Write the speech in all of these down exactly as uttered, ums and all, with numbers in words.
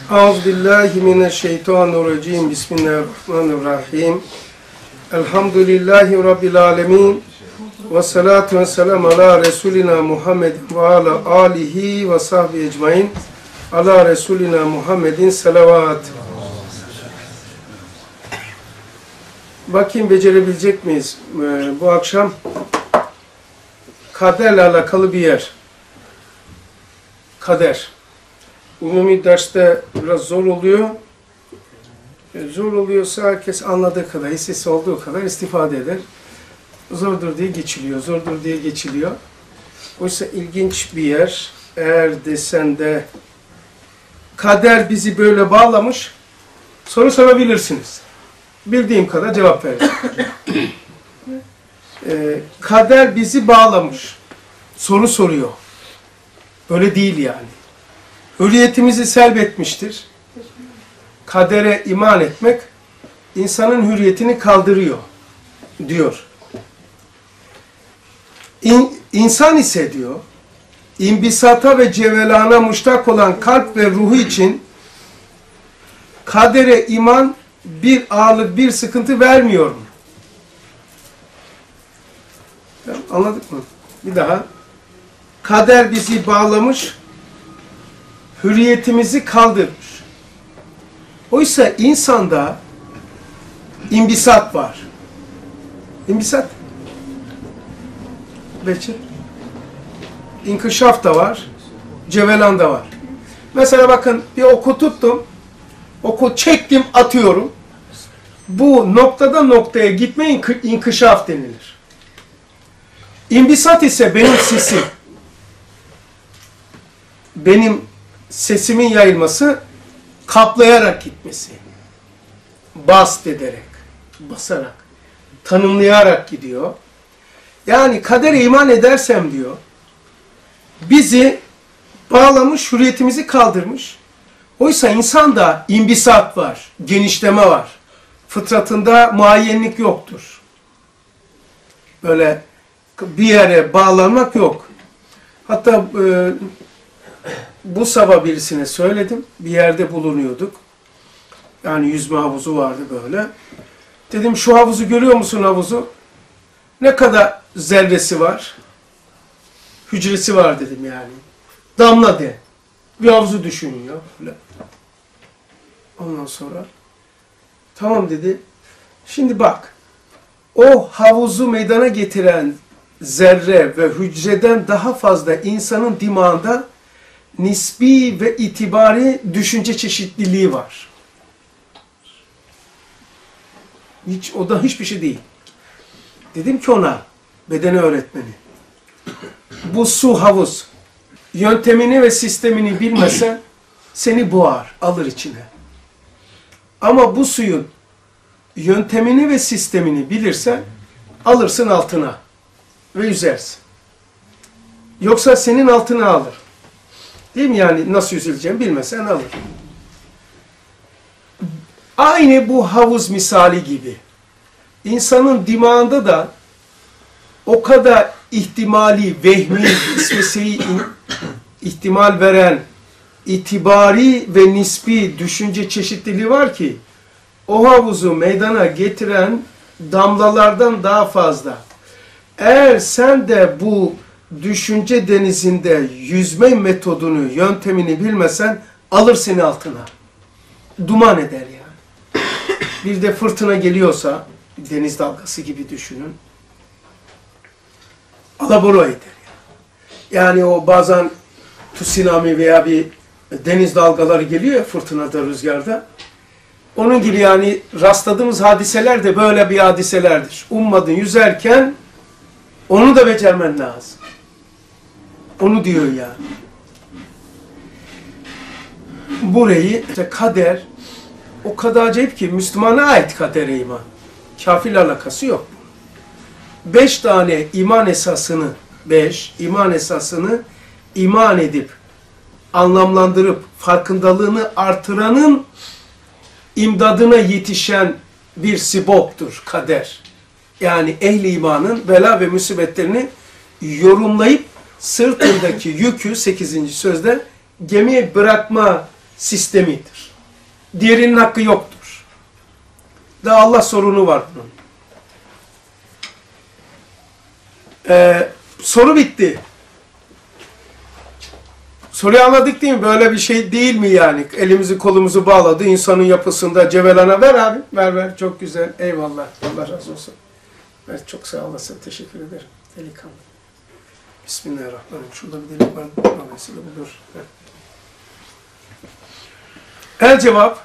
Euzubillahimineşşeytanirracim. Bismillahirrahmanirrahim. Elhamdülillahi Rabbil alemin. Ve salatu ve selam ala Resulina Muhammed ve ala alihi ve sahbihi ecmain. Ala Resulina Muhammedin salavat. Bakayım becerebilecek miyiz? Ee, bu akşam kaderle alakalı bir yer. Kader. Umumi derste biraz zor oluyor. E, zor oluyorsa herkes anladığı kadar, hissesi olduğu kadar istifade eder. Zordur diye geçiliyor, zordur diye geçiliyor. Oysa ilginç bir yer. Eğer desen de kader bizi böyle bağlamış, soru sorabilirsiniz. Bildiğim kadar cevap verin. e, kader bizi bağlamış. Soru soruyor. Böyle değil yani. Hürriyetimizi selbetmiştir. Kadere iman etmek, insanın hürriyetini kaldırıyor, diyor. İn, insan ise diyor, imbisata ve cevelana muştak olan kalp ve ruhu için kadere iman bir ağırlık, bir sıkıntı vermiyor mu? Anladık mı? Bir daha. Kader bizi bağlamış, hürriyetimizi kaldırmış. Oysa insanda imbisat var. İmbisat. Beçir. İnkişaf da var. Cevelan da var. Mesela bakın bir oku tuttum. Oku çektim, atıyorum. Bu noktada noktaya gitme inkişaf denilir. İmbisat ise benim sesim. Benim sesimin yayılması, kaplayarak gitmesi. Bast ederek, basarak, tanımlayarak gidiyor. Yani kadere iman edersem diyor, bizi bağlamış, hürriyetimizi kaldırmış. Oysa insanda imbisat var, genişleme var. Fıtratında muayyenlik yoktur. Böyle bir yere bağlanmak yok. Hatta e, bu sabah birisine söyledim. Bir yerde bulunuyorduk. Yani yüzme havuzu vardı böyle. Dedim şu havuzu görüyor musun havuzu? Ne kadar zerresi var? Hücresi var dedim yani. Damla de. Bir havuzu düşünüyor. Böyle. Ondan sonra tamam dedi. Şimdi bak. O havuzu meydana getiren zerre ve hücreden daha fazla insanın dimağında nisbi ve itibari düşünce çeşitliliği var. Hiç, o da hiçbir şey değil. Dedim ki ona, bedeni öğretmeni, bu su havuz, yöntemini ve sistemini bilmesen seni boğar, alır içine. Ama bu suyun yöntemini ve sistemini bilirsen alırsın altına ve yüzersin. Yoksa senin altına alır. Değil mi yani nasıl yüzüleceğini bilmesen alır. Aynı bu havuz misali gibi. İnsanın dimağında da o kadar ihtimali, vehmi, ismesiyi ihtimal veren itibari ve nispi düşünce çeşitliliği var ki o havuzu meydana getiren damlalardan daha fazla. Eğer sen de bu düşünce denizinde yüzme metodunu, yöntemini bilmesen alır seni altına. Duman eder yani. Bir de fırtına geliyorsa, deniz dalgası gibi düşünün. Alabora eder yani. Yani o bazen tsunami veya bir deniz dalgaları geliyor ya fırtınada, rüzgarda. Onun gibi yani rastladığımız hadiseler de böyle bir hadiselerdir. Ummadın yüzerken onu da becermen lazım. Onu diyor yani. Burayı işte kader o kadar acayip ki Müslümana ait kadere iman. Kafirle alakası yok. Beş tane iman esasını, beş iman esasını iman edip, anlamlandırıp, farkındalığını artıranın imdadına yetişen bir siboptur kader. Yani ehli imanın bela ve musibetlerini yorumlayıp sırtındaki yükü sekizinci sözde gemiye bırakma sistemidir. Diğerinin hakkı yoktur. Daha Allah sorunu var bunun. Ee, soru bitti. Soruyu anladık değil mi? Böyle bir şey değil mi yani? Elimizi kolumuzu bağladı. İnsanın yapısında Cevelan'a ver abi. Ver ver. Çok güzel. Eyvallah. Allah razı olsun. Ver, çok sağ olasın. Teşekkür ederim. Delikanlı. Bismillahirrahmanirrahim. Şurada bir delik var. Dolayısıyla budur. El cevap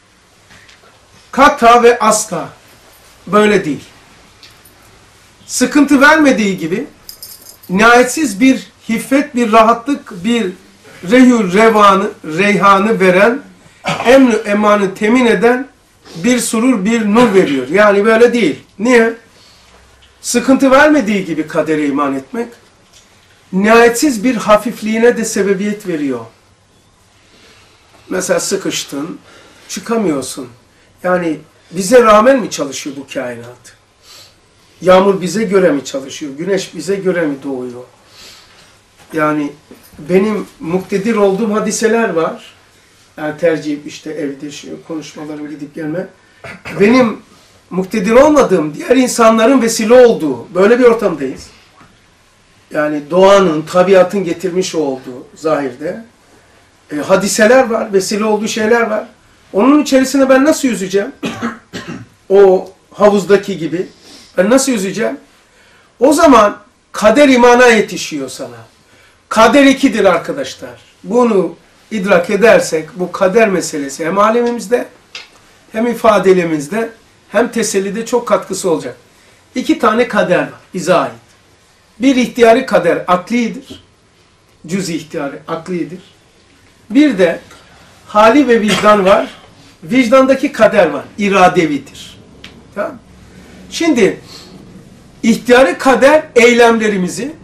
kata ve asla böyle değil. Sıkıntı vermediği gibi nihayetsiz bir hiffet, bir rahatlık, bir rehül revanı, reyhanı veren, emn-i emanı temin eden bir surur, bir nur veriyor. Yani böyle değil. Niye? Sıkıntı vermediği gibi kadere iman etmek, nihayetsiz bir hafifliğine de sebebiyet veriyor. Mesela sıkıştın, çıkamıyorsun. Yani bize rağmen mi çalışıyor bu kainat? Yağmur bize göre mi çalışıyor? Güneş bize göre mi doğuyor? Yani benim muktedir olduğum hadiseler var. Yani tercih işte evde şu konuşmalarım gidip gelme. Benim muktedir olmadığım, diğer insanların vesile olduğu böyle bir ortamdayız. Yani doğanın, tabiatın getirmiş olduğu zahirde e, hadiseler var, vesile olduğu şeyler var. Onun içerisinde ben nasıl yüzeceğim? O havuzdaki gibi. Ben nasıl yüzeceğim? O zaman kader imana yetişiyor sana. Kader ikidir arkadaşlar. Bunu idrak edersek bu kader meselesi hem alemimizde hem ifadelemizde hem tesellide çok katkısı olacak. İki tane kader var bize ait. Bir ihtiyari kader aklidir. Cüz-i ihtiyari aklidir. Bir de hali ve vicdan var. Vicdandaki kader var. İradevidir. Tamam. Şimdi ihtiyari kader eylemlerimizi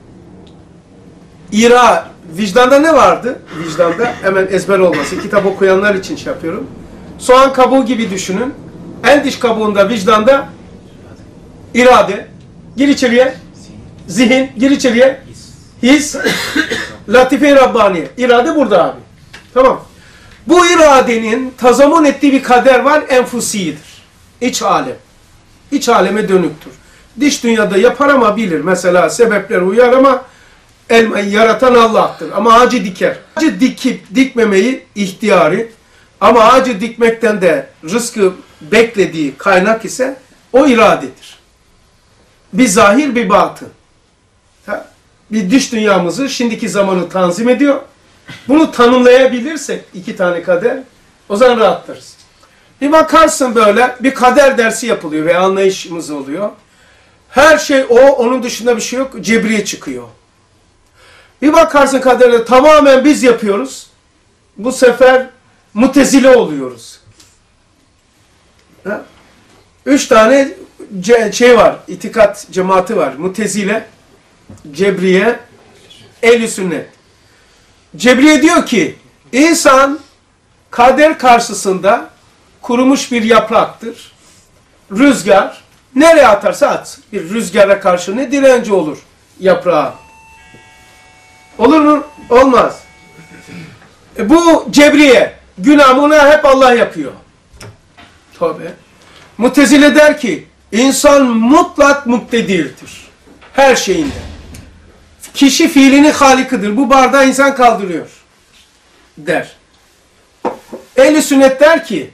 ira, vicdanda ne vardı? Vicdanda hemen ezber olması. Kitap okuyanlar için şey yapıyorum. Soğan kabuğu gibi düşünün. En dış kabuğunda vicdanda irade. Gir içeriye. Zihin. Gir içeriye. His. Latife-i Rabbaniye. İrade burada abi. Tamam. Bu iradenin tazamun ettiği bir kader var. Enfusidir. İç alem. İç aleme dönüktür. Dış dünyada yapar ama bilir. Mesela sebepler uyar ama elmayı yaratan Allah'tır. Ama ağacı diker. Ağacı dikip dikmemeyi ihtiyari ama ağacı dikmekten de rızkı beklediği kaynak ise o iradedir. Bir zahir bir batın. Bir dış dünyamızı şimdiki zamanı tanzim ediyor. Bunu tanımlayabilirsek iki tane kader o zaman rahatlarız. Bir bakarsın böyle bir kader dersi yapılıyor ve anlayışımız oluyor. Her şey o, onun dışında bir şey yok. Cebriye çıkıyor. Bir bakarsın kaderde tamamen biz yapıyoruz. Bu sefer mutezile oluyoruz. Ha? Üç tane şey var, itikat cemaati var. Mutezile, Cebriye, Ehl-i Sünnet. Cebriye diyor ki, insan kader karşısında kurumuş bir yapraktır. Rüzgar, nereye atarsa at. Bir rüzgara karşı ne direnci olur yaprağa. Olur mu? Olmaz. E bu Cebriye, günahını hep Allah yapıyor. Tabii. Mutezile der ki, insan mutlak muktedirdir. Her şeyinde. Kişi fiilini halikidir. Bu bardağı insan kaldırıyor. Der. Ehl-i Sünnet der ki,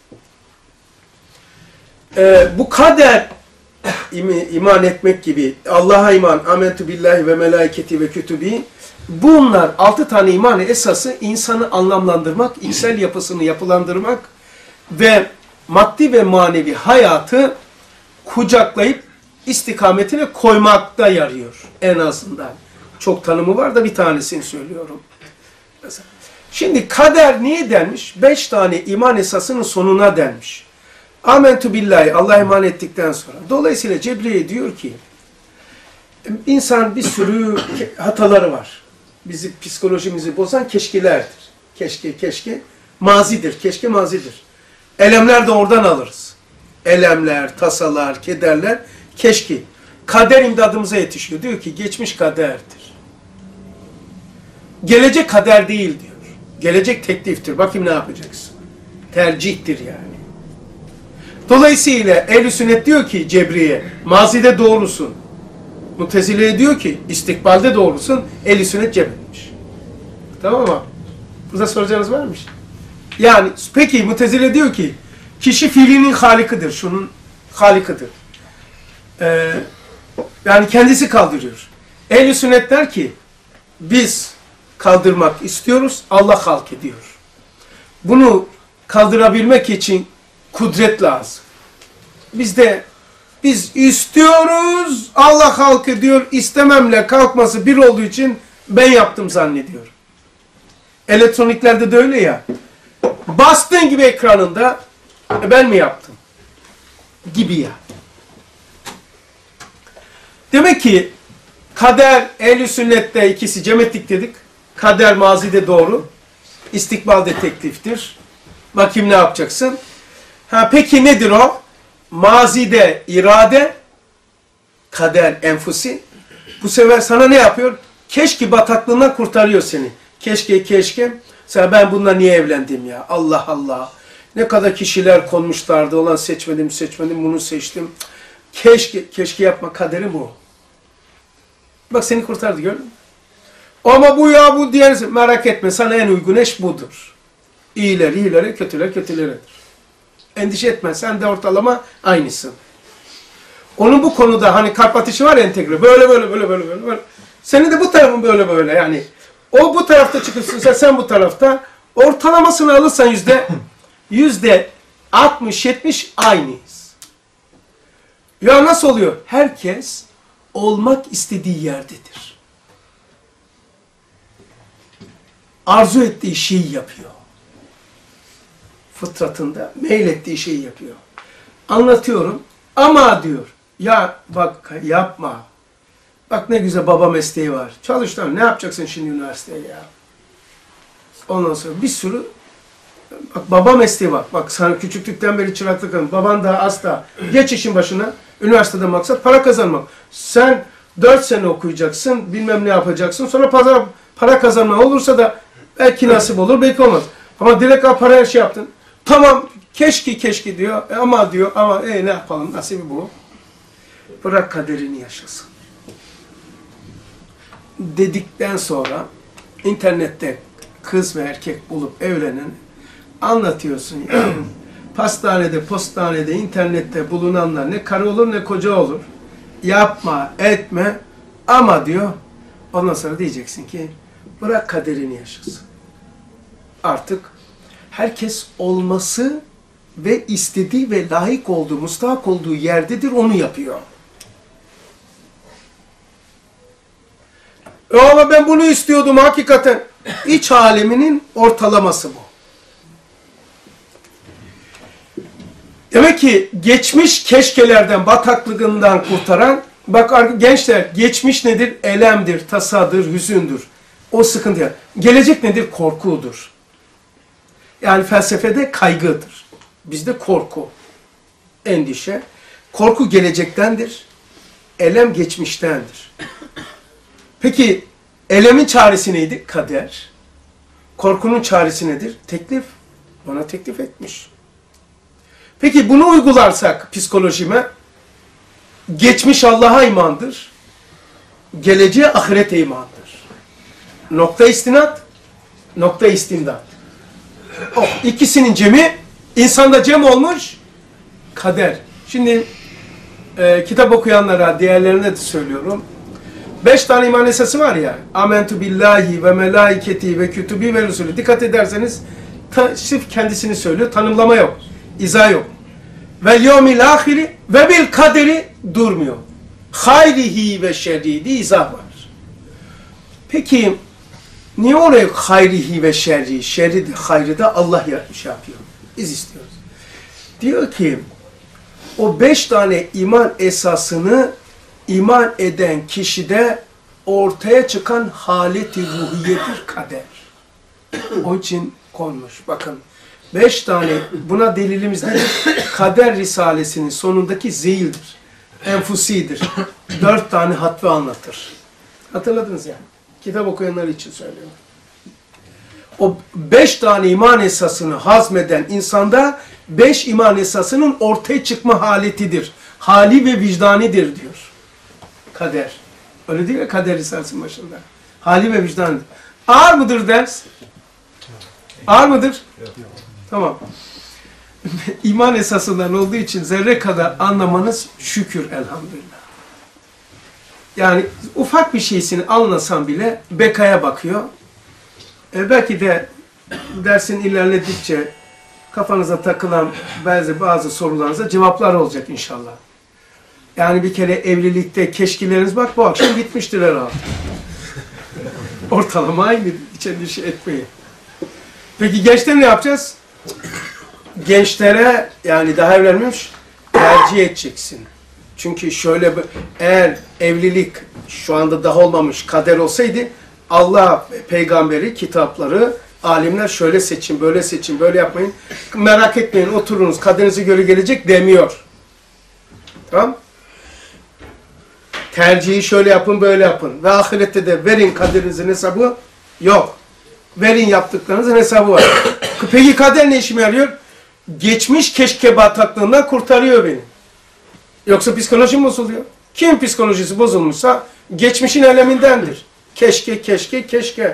e, bu kader iman etmek gibi, Allah'a iman, amentu billahi ve melaiketi ve kütübi, bunlar altı tane imanı esası insanı anlamlandırmak, içsel yapısını yapılandırmak ve maddi ve manevi hayatı kucaklayıp istikametine koymakta yarıyor en azından. Çok tanımı var da bir tanesini söylüyorum. Mesela. Şimdi kader niye denmiş? Beş tane iman esasının sonuna denmiş. Amentu billahi, Allah'a iman ettikten sonra. Dolayısıyla Cebriye diyor ki, insan bir sürü hataları var. Bizi, psikolojimizi bozan keşkelerdir. Keşke, keşke, mazidir. Keşke mazidir. Elemler de oradan alırız. Elemler, tasalar, kederler, keşke. Kader imdadımıza yetişiyor. Diyor ki, geçmiş kaderdir. Gelecek kader değil diyor. Gelecek tekliftir. Bakayım ne yapacaksın. Tercihtir yani. Dolayısıyla ehl-i sünnet diyor ki Cebriye, mazide doğrusun. Mutezile'ye diyor ki istikbalde doğrusun. Ehl-i sünnet cebretmiş. Tamam mı? Burada soracağınız varmış. Yani peki Mutezile diyor ki kişi fiilinin halikidir. Şunun halikidir. Ee, yani kendisi kaldırıyor. Ehl-i sünnet der ki biz kaldırmak istiyoruz. Allah halk ediyor. Bunu kaldırabilmek için kudret lazım. Biz de biz istiyoruz, Allah halk ediyor, istememle kalkması bir olduğu için ben yaptım zannediyorum. Elektroniklerde de öyle ya. Bastığın gibi ekranında e ben mi yaptım? Gibi ya. Demek ki kader, ehl-i sünnette ikisi cem ettik dedik. Kader mazide doğru. İstikbalde tekliftir. Bakayım ne yapacaksın? Ha, peki nedir o? Mazide irade, kader enfusi. Bu sefer sana ne yapıyor? Keşke bataklığından kurtarıyor seni. Keşke keşke. Mesela ben bununla niye evlendim ya? Allah Allah. Ne kadar kişiler konmuşlardı. Olan seçmedim seçmedim bunu seçtim. Keşke keşke yapma, kaderi bu. Bak seni kurtardı, gördün mü? Ama bu ya bu diğer, merak etme, sana en uygun eş budur. İyiler iyilere, kötüler kötüleridir. Endişe etme, sen de ortalama aynısın. Onun bu konuda hani kalp atışı var ya, entegre, böyle böyle böyle böyle böyle. böyle. Senin de bu tarafın böyle böyle yani. O bu tarafta çıkıyorsun, sen, sen bu tarafta. Ortalamasını alırsan yüzde yüzde altmış yetmiş aynıyız. Ya nasıl oluyor? Herkes olmak istediği yerdedir. Arzu ettiği şeyi yapıyor. Fıtratında meylettiği şeyi yapıyor. Anlatıyorum ama diyor, ya bak yapma. Bak ne güzel baba mesleği var. Çalış lan, ne yapacaksın şimdi üniversiteye ya? Ondan sonra bir sürü, bak baba mesleği var. Bak sana küçüklükten beri çıraklık alın. Baban daha asla. Geç işin başına. Üniversitede maksat para kazanmak. Sen dört sene okuyacaksın, bilmem ne yapacaksın. Sonra para, para kazanma olursa da belki nasip olur, belki olmaz. Ama direkt para her şey yaptın. Tamam, keşke keşke diyor. E, ama diyor, ama e, ne yapalım, nasibi bu. Bırak kaderini yaşasın. Dedikten sonra internette kız ve erkek bulup evlenen anlatıyorsun ya. Pastanede, postanede, internette bulunanlar ne karı olur ne koca olur. Yapma, etme ama diyor. Ondan sonra diyeceksin ki bırak kaderini yaşasın. Artık herkes olması ve istediği ve layık olduğu, mustahak olduğu yerdedir, onu yapıyor. E ama ben bunu istiyordum hakikaten. İç aleminin ortalaması bu. Demek ki geçmiş keşkelerden, bataklığından kurtaran, bak gençler, geçmiş nedir? Elemdir, tasadır, hüzündür. O sıkıntı. Gelecek nedir? Korkudur. Yani felsefede kaygıdır. Bizde korku, endişe. Korku gelecektendir. Elem geçmiştendir. Peki elemin çaresi neydi? Kader. Korkunun çaresi nedir? Teklif. Ona teklif etmiş. Peki bunu uygularsak psikolojime, geçmiş Allah'a imandır, geleceğe ahirete imandır. Nokta istinat, nokta istimdat. O ikisinin cemi, insanda cem olmuş, kader. Şimdi e, kitap okuyanlara, diğerlerine de söylüyorum. Beş tane iman esası var ya, amentu billahi ve melaiketi ve kütübi ve rusulü. Dikkat ederseniz, ta, sırf kendisini söylüyor, tanımlama yok, izah yok. Ve yevmil ahiri ve bil kaderi durmuyor. Hayrihi ve şerrihi diye izah var. Peki, niye oraya hayrihi ve şerri, şerri de hayrı da Allah yapmış yapıyor. Biz istiyoruz. Diyor ki, o beş tane iman esasını iman eden kişide ortaya çıkan haleti ruhiyedir kader. O için konmuş. Bakın, beş tane, buna delilimiz nedir? Kader Risalesi'nin sonundaki zeyildir. Enfusidir. Dört tane hatve anlatır. Hatırladınız yani. Kitap okuyanlar için söylüyorum. o beş tane iman esasını hazmeden insanda beş iman esasının ortaya çıkma haletidir. Hali ve vicdanidir diyor. Kader. Öyle değil mi kader risalesinin başında? Hali ve vicdanidir. Ağır mıdır ders? Ağır mıdır? Tamam. İman esasından olduğu için zerre kadar anlamanız şükür elhamdülillah. Yani ufak bir şeysini anlasan bile bekaya bakıyor. E belki de dersin ilerledikçe kafanıza takılan bazı bazı sorularınıza cevaplar olacak inşallah. Yani bir kere evlilikte keşkeleriniz bak bu akşam gitmiştir herhalde. Ortalama aynı, hiç endişe etmeyin. Peki gençler ne yapacağız? Gençlere yani daha evlenmemiş tercih edeceksin. Çünkü şöyle eğer evlilik şu anda daha olmamış kader olsaydı Allah peygamberi, kitapları, alimler şöyle seçin, böyle seçin, böyle yapmayın. Merak etmeyin, oturunuz, kaderinize göre gelecek demiyor. Tamam? Tercihi şöyle yapın, böyle yapın. Ve ahirette de verin kaderinizin hesabı yok. Verin yaptıklarınızın hesabı var. Peki kader ne işime yarıyor? Geçmiş keşke bataklığından kurtarıyor beni. Yoksa psikolojim bozuluyor. Kim psikolojisi bozulmuşsa geçmişin elemindendir. Keşke, keşke, keşke.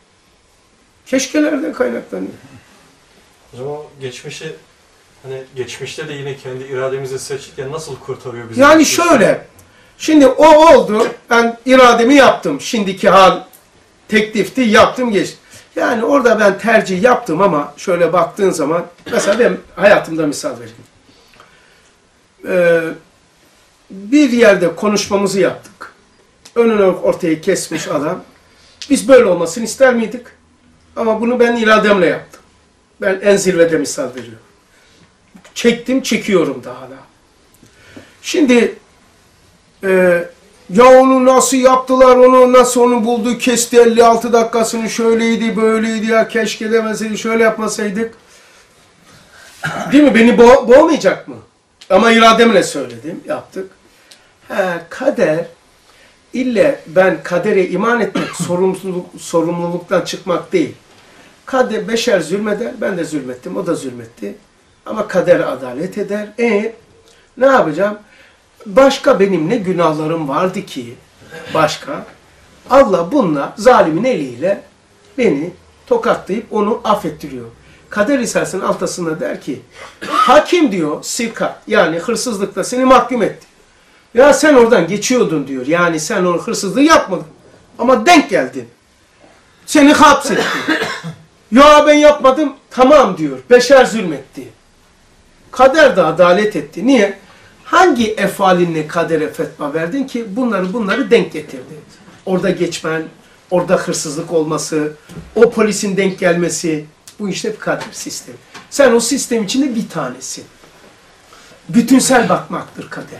Keşkelerden kaynaklanıyor. O zaman geçmişi, hani geçmişte de yine kendi irademizi seçirken nasıl kurtarıyor bizi? Yani şöyle, şimdi o oldu, ben irademi yaptım. Şimdiki hal teklifti, yaptım, geçtim. Yani orada ben tercih yaptım ama şöyle baktığın zaman, mesela ben hayatımda misal vereyim. Ee, bir yerde konuşmamızı yaptık. Önünü ortaya kesmiş adam. Biz böyle olmasını ister miydik? Ama bunu ben irademle yaptım. Ben en zirvede misal veriyorum. Çektim, çekiyorum daha da. Şimdi e, ya onu nasıl yaptılar, onu nasıl onu buldu, kesti elli altı dakikasını, şöyleydi, böyleydi, ya keşke demeseydi, şöyle yapmasaydık. Değil mi? Beni bo boğmayacak mı? Ama irademle söyledim, yaptık. He, kader, ille ben kadere iman etmek, sorumluluk, sorumluluktan çıkmak değil. Kader, beşer zulmeder, ben de zulmettim, o da zulmetti. Ama kader adalet eder. E ne yapacağım? Başka benim ne günahlarım vardı ki, başka. Allah bununla, zalimin eliyle beni tokatlayıp onu affettiriyor. Kader Risalesi'nin altasında der ki, hakim diyor, sirka, yani hırsızlıkla seni mahkum etti. Ya sen oradan geçiyordun diyor, yani sen o hırsızlığı yapmadın. Ama denk geldin. Seni hapsetti. Ya ben yapmadım, tamam diyor, beşer zulmetti. Kader de adalet etti. Niye? Hangi efalinle kadere fetva verdin ki bunları bunları denk getirdi? Orada geçmen, orada hırsızlık olması, o polisin denk gelmesi, bu işte bir kader sistemi. Sen o sistem içinde bir tanesin. Bütünsel bakmaktır kader.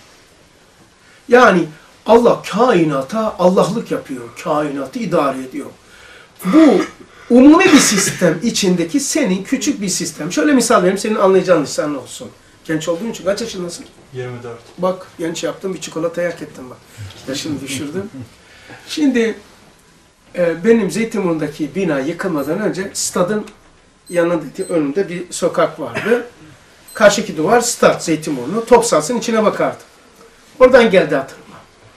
Yani Allah kainata Allah'lık yapıyor, kainatı idare ediyor. Bu umumi bir sistem içindeki senin küçük bir sistem. Şöyle misal vereyim, senin anlayacağın lisanlı olsun. Genç olduğun için kaç yaşındasın? yirmi dört. Bak genç yaptım, bir çikolatayı hak ettim bak. Yaşını düşürdüm. Şimdi e, benim Zeytinburnu'ndaki bina yıkılmadan önce stadın yanındaki önünde bir sokak vardı. Karşıki duvar stad Zeytinburnu. Top sahasının içine bakardım. Oradan geldi hatırıma.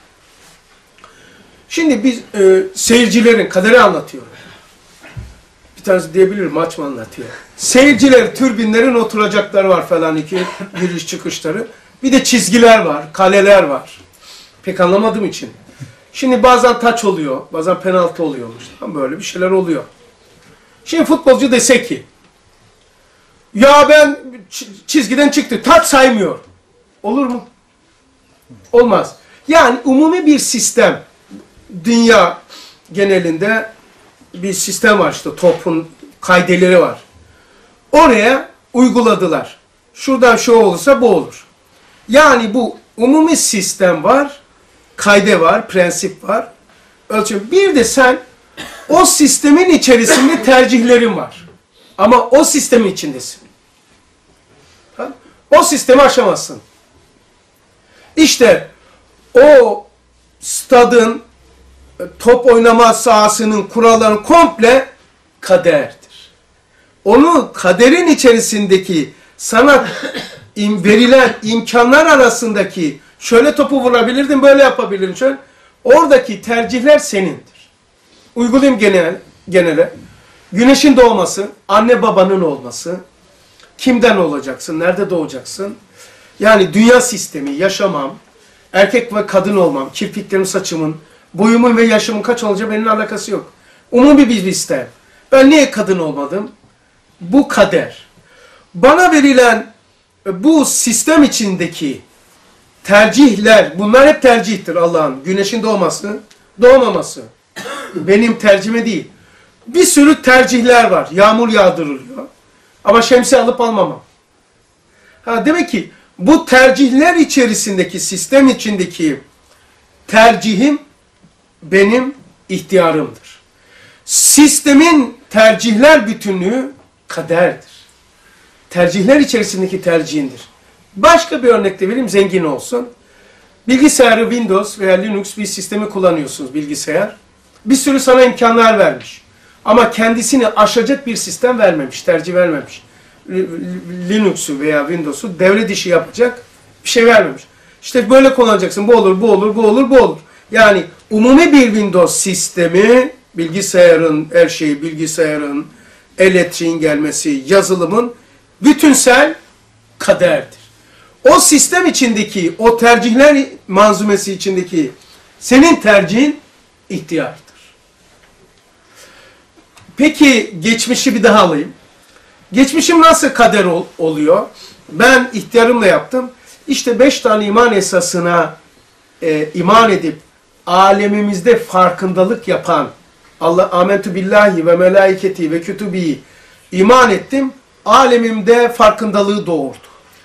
Şimdi biz e, seyircilerin kaderi anlatıyorum. Bir tanesi diyebilir, maç mı anlatıyor? Seyirciler, türbinlerin oturacakları var falan, iki giriş çıkışları. Bir de çizgiler var, kaleler var. Pek anlamadığım için. Şimdi bazen taç oluyor, bazen penaltı oluyormuş. Böyle bir şeyler oluyor. Şimdi futbolcu dese ki, ya ben çizgiden çıktı, taç saymıyor. Olur mu? Olmaz. Yani umumi bir sistem, dünya genelinde bir sistem var, işte topun kaideleri var. Oraya uyguladılar. Şuradan şu olursa bu olur. Yani bu umumi sistem var, kaide var, prensip var, ölçüm. Bir de sen o sistemin içerisinde tercihlerin var. Ama o sistemin içindesin. Ha? O sistemi aşamazsın. İşte o stadın, top oynama sahasının kurallarını komple kaderdir. Onu kaderin içerisindeki sana im, verilen imkanlar arasındaki şöyle topu vurabilirdin, böyle yapabilirdin. Şöyle, oradaki tercihler senindir. Uygulayayım genel, genele. Güneşin doğması, anne babanın olması, kimden olacaksın, nerede doğacaksın? Yani dünya sistemi, yaşamam, erkek ve kadın olmam, kirpiklerim, saçımın, boyumun ve yaşımın kaç olacağı benimle alakası yok. Umumi bir liste. Ben niye kadın olmadım? Bu kader. Bana verilen bu sistem içindeki tercihler, bunlar hep tercihtir Allah'ın. Güneşin doğması, doğmaması. Benim tercihime değil. Bir sürü tercihler var. Yağmur yağdırılıyor. Ama şemsiye alıp almamam. Ha, demek ki bu tercihler içerisindeki, sistem içindeki tercihim benim ihtiyarımdır. Sistemin tercihler bütünlüğü kaderdir. Tercihler içerisindeki tercihindir. Başka bir örnek de vereyim, zengin olsun. Bilgisayarı Windows veya Linux bir sistemi kullanıyorsunuz, bilgisayar. Bir sürü sana imkanlar vermiş. Ama kendisini aşacak bir sistem vermemiş, tercih vermemiş. Linux'u veya Windows'u devre dışı yapacak bir şey vermemiş. İşte böyle kullanacaksın, bu olur, bu olur, bu olur, bu olur. Yani umumi bir Windows sistemi, bilgisayarın, her şeyi, bilgisayarın, elektriğin gelmesi, yazılımın bütünsel kaderdir. O sistem içindeki, o tercihler manzumesi içindeki senin tercihin ihtiyardır. Peki geçmişi bir daha alayım. Geçmişim nasıl kader ol, oluyor? Ben ihtiyarımla yaptım. İşte beş tane iman esasına e, iman edip alemimizde farkındalık yapan Allah amentu billahi ve melaiketi ve kütübi iman ettim. Alemimde farkındalığı doğurdu.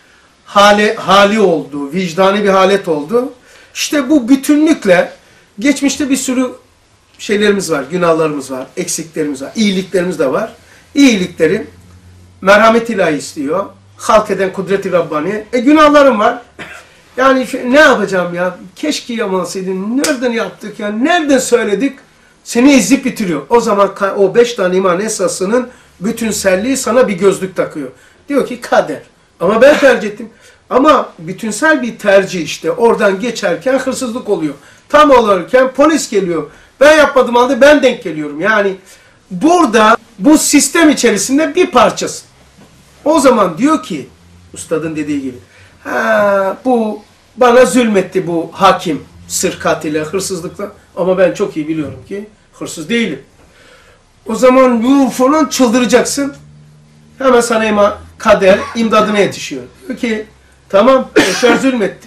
Hali, hali oldu, vicdani bir halet oldu. İşte bu bütünlükle geçmişte bir sürü şeylerimiz var, günahlarımız var, eksiklerimiz var, iyiliklerimiz de var. İyilikleri merhamet ilahi istiyor. Halk eden kudret-i Rabbani. E günahlarım var. Yani ne yapacağım ya? Keşke yapmasaydın. Nereden yaptık ya? Nereden söyledik? Seni ezip bitiriyor. O zaman o beş tane iman esasının bütünselliği sana bir gözlük takıyor. Diyor ki kader. Ama ben tercih ettim. Ama bütünsel bir tercih işte. Oradan geçerken hırsızlık oluyor. Tam olurken polis geliyor. Ben yapmadım halde ben denk geliyorum. Yani burada bu sistem içerisinde bir parçası. O zaman diyor ki ustadın dediği gibi ha, bu bana zulmetti bu hakim sırkat ile hırsızlıkla ama ben çok iyi biliyorum ki hırsız değilim. O zaman bu falan çıldıracaksın. Hemen sana ima, kader imdadına yetişiyor. Diyor ki tamam Yaşar zulmetti.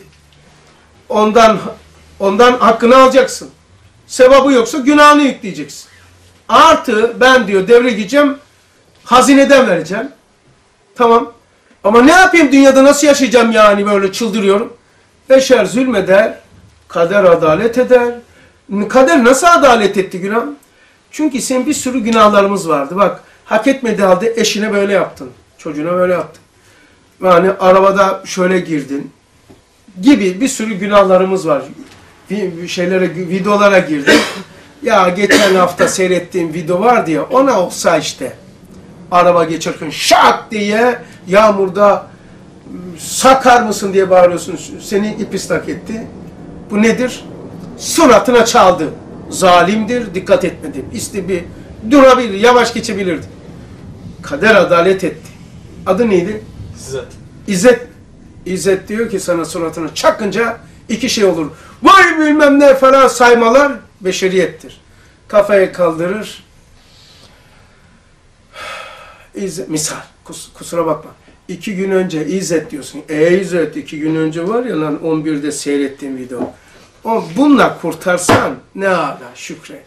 Ondan ondan hakkını alacaksın. Sevabı yoksa günahını yükleyeceksin. Artı ben diyor devre gireceğim, hazineden vereceğim. Tamam. Ama ne yapayım dünyada nasıl yaşayacağım yani böyle çıldırıyorum. Beşer zulmeder, kader adalet eder. Kader nasıl adalet etti günah? Çünkü senin bir sürü günahlarımız vardı. Bak hak etmediği halde eşine böyle yaptın. Çocuğuna böyle yaptın. Yani arabada şöyle girdin. Gibi bir sürü günahlarımız var. Bir şeylere, videolara girdim. Ya geçen hafta seyrettiğim video vardı ya, ona olsa işte. Araba geçerken şak diye yağmurda sakar mısın diye bağırıyorsun. Seni ipistak etti. Bu nedir? Suratına çaldı. Zalimdir, dikkat etmedi. İşte bir durabilir, yavaş geçebilirdi. Kader adalet etti. Adı neydi? İzzet. İzzet. İzzet diyor ki sana suratına çakınca iki şey olur. Vay bilmem ne falan saymalar beşeriyettir. Kafayı kaldırır. İzzet, misal, kus, kusura bakma. İki gün önce İzzet diyorsun. E İzzet iki gün önce var ya lan on birde seyrettiğim video. O, bununla kurtarsan ne ala şükret.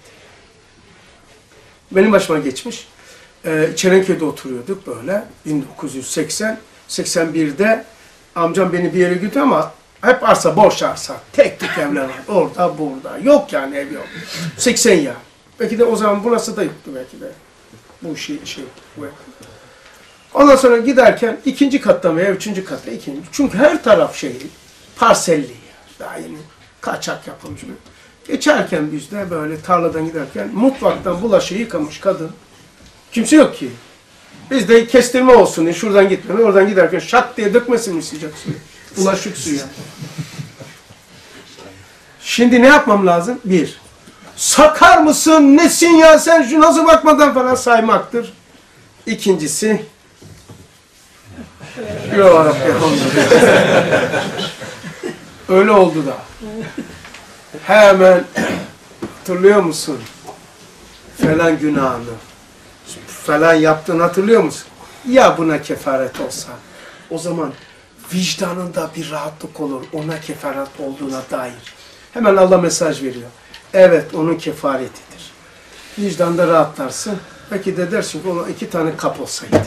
Benim başıma geçmiş. Ee, Çerenköy'de oturuyorduk böyle. bin dokuz yüz seksen seksen birde amcam beni bir yere götürdü ama hep arsa, boş arsa. Tek tük evler var. Orada, burada. Yok yani ev yok. seksen ya. Belki de o zaman burası da yoktu belki de. Bu şey, şey bu ev. Ondan sonra giderken ikinci katta veya üçüncü katta ikinci. Çünkü her taraf şey parselli. Daha yeni kaçak yapılmış. Geçerken biz de böyle tarladan giderken mutfaktan bulaşığı yıkamış kadın. Kimse yok ki. Biz de kestirme olsun diye şuradan gitmemi, oradan giderken şak diye dökmesin mi sıcak suyu? Bulaşık suya. Şimdi ne yapmam lazım? Bir, sakar mısın, nesin ya sen şu nasıl bakmadan falan saymaktır. İkincisi, yok, öyle oldu da. Hemen, hatırlıyor musun? Falan günahını, falan yaptığını hatırlıyor musun? Ya buna kefaret olsa, o zaman vicdanında bir rahatlık olur, ona kefaret olduğuna dair. Hemen Allah mesaj veriyor. Evet, onun kefaretidir. Vicdanda rahatlarsın. Belki de dersin ki ona iki tane kap olsaydı.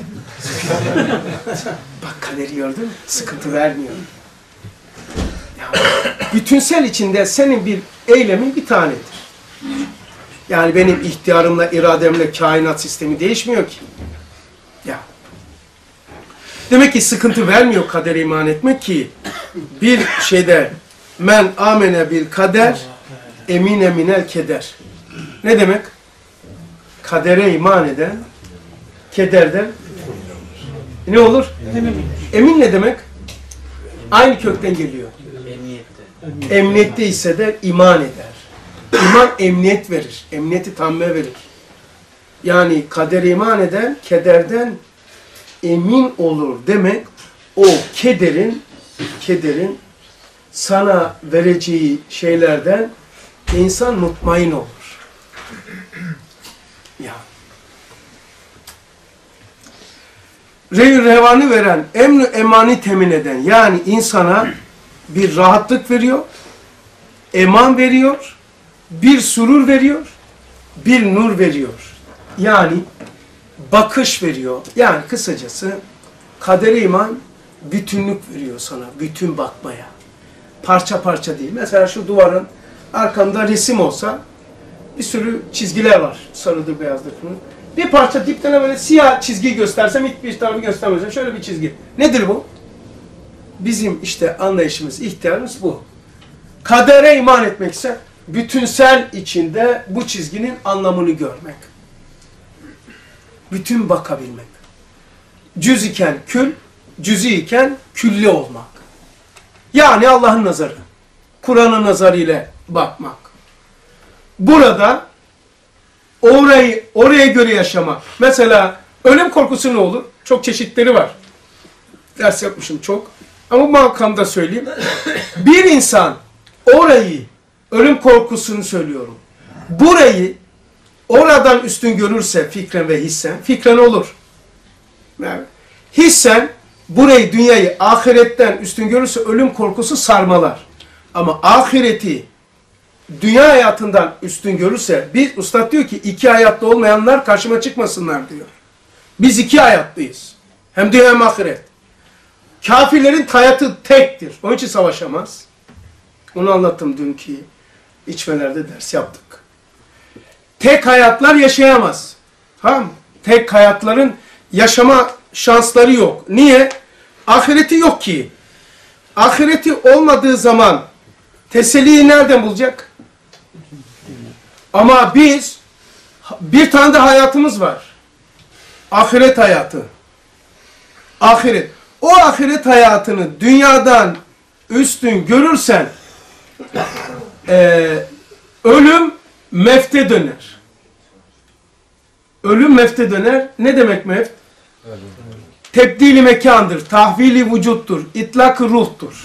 Bak kaderi gördün mü? Sıkıntı vermiyor. Ya, bütünsel içinde senin bir eylemin bir tanedir. Yani benim ihtiyarımla, irademle kainat sistemi değişmiyor ki. Ya. Demek ki sıkıntı vermiyor kadere iman etmek ki bir şeyde men amene bil kader emine minel keder. Ne demek? Kadere iman eden kederden ne olur? Emin. Emin ne demek? Aynı kökten geliyor. Emniyette. Emniyette ise de iman eder. İman emniyet verir. Emniyeti tamme verir. Yani kadere iman eden kederden emin olur demek o kederin kederin sana vereceği şeylerden insan mutmain olur. Ya. Rey-ü revanı veren, emn-i emani temin eden, yani insana bir rahatlık veriyor, eman veriyor, bir surur veriyor, bir nur veriyor. Yani bakış veriyor. Yani kısacası kadere iman bütünlük veriyor sana, bütün bakmaya. Parça parça değil. Mesela şu duvarın arkamda resim olsa bir sürü çizgiler var. Sarıdır, beyazdır. Bir parça dipten böyle siyah çizgi göstersem hiçbir tarafı göstermezsem şöyle bir çizgi. Nedir bu? Bizim işte anlayışımız, ihtiyarımız bu. Kadere iman etmekse bütünsel içinde bu çizginin anlamını görmek. Bütün bakabilmek. Cüz iken kül, cüzi iken külli olmak. Yani Allah'ın nazarı. Kur'an'ın nazarı ile bakmak. Burada orayı, oraya göre yaşamak. Mesela ölüm korkusu ne olur? Çok çeşitleri var. Ders yapmışım çok. Ama bu makamda söyleyeyim. Bir insan orayı, ölüm korkusunu söylüyorum. Burayı oradan üstün görürse fikren ve hissen, fikren olur. Yani hissen burayı, dünyayı ahiretten üstün görürse ölüm korkusu sarmalar. Ama ahireti dünya hayatından üstün görürse, bir ustad diyor ki iki hayatta olmayanlar karşıma çıkmasınlar diyor. Biz iki hayatlıyız. Hem dünya hem ahiret. Kafirlerin hayatı tektir. Onun için savaşamaz. Onu anlattım dünkü içmelerde ders yaptık. Tek hayatlar yaşayamaz. Tamam mı? Tek hayatların yaşama şansları yok. Niye? Ahireti yok ki. Ahireti olmadığı zaman teselliyi nereden bulacak? Ama biz bir tane de hayatımız var. Ahiret hayatı. Ahiret. O ahiret hayatını dünyadan üstün görürsen e, ölüm mefte döner. Ölüm mefte döner. Ne demek meft? Tebdili mekandır, tahvili vücuttur, itlak-ı ruhtur.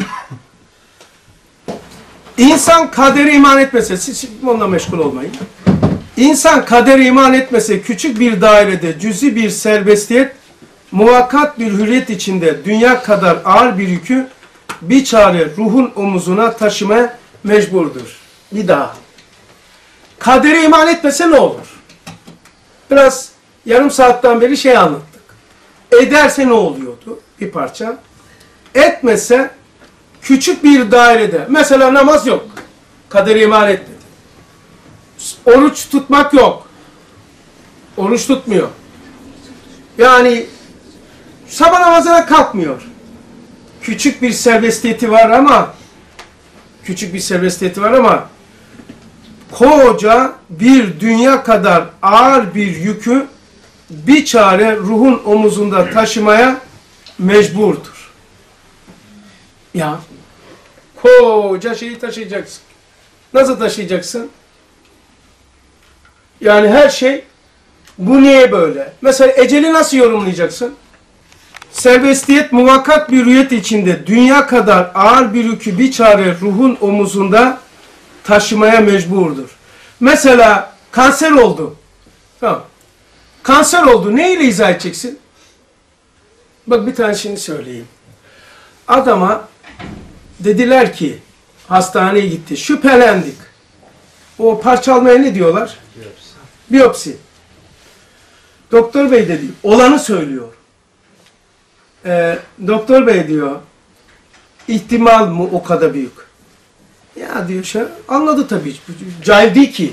İnsan kadere iman etmese, siz onunla meşgul olmayın. İnsan kadere iman etmese küçük bir dairede cüzi bir serbestiyet, muvakkat bir hürriyet içinde dünya kadar ağır bir yükü bir çare ruhun omuzuna taşımaya mecburdur. Bir daha. Kadere iman etmese ne olur? Biraz yarım saatten beri şey anlattık. Ederse ne oluyordu? Bir parça. Etmese küçük bir dairede. Mesela namaz yok. Kadere iman etmedi. Oruç tutmak yok. Oruç tutmuyor. Yani sabah namazına kalkmıyor. Küçük bir serbestiyeti var ama küçük bir serbestiyeti var ama koca bir dünya kadar ağır bir yükü bir çare ruhun omuzunda taşımaya mecburdur. Ya koca şeyi taşıyacaksın. Nasıl taşıyacaksın? Yani her şey bu niye böyle? Mesela eceli nasıl yorumlayacaksın? Serbestiyet muvakkat bir rüyet içinde dünya kadar ağır bir yükü bir çare ruhun omuzunda taşımaya mecburdur. Mesela kanser oldu. Tamam. Kanser oldu. Neyle izah edeceksin? Bak bir tanesini söyleyeyim. Adama dediler ki hastaneye gitti. Şüphelendik. O parçalamaya ne diyorlar? Biyopsi. Biyopsi. Doktor bey dedi. Olanı söylüyor. Ee, doktor bey diyor. İhtimal mı o kadar büyük? Ya diyor şey anladı tabii. Cahil değil ki.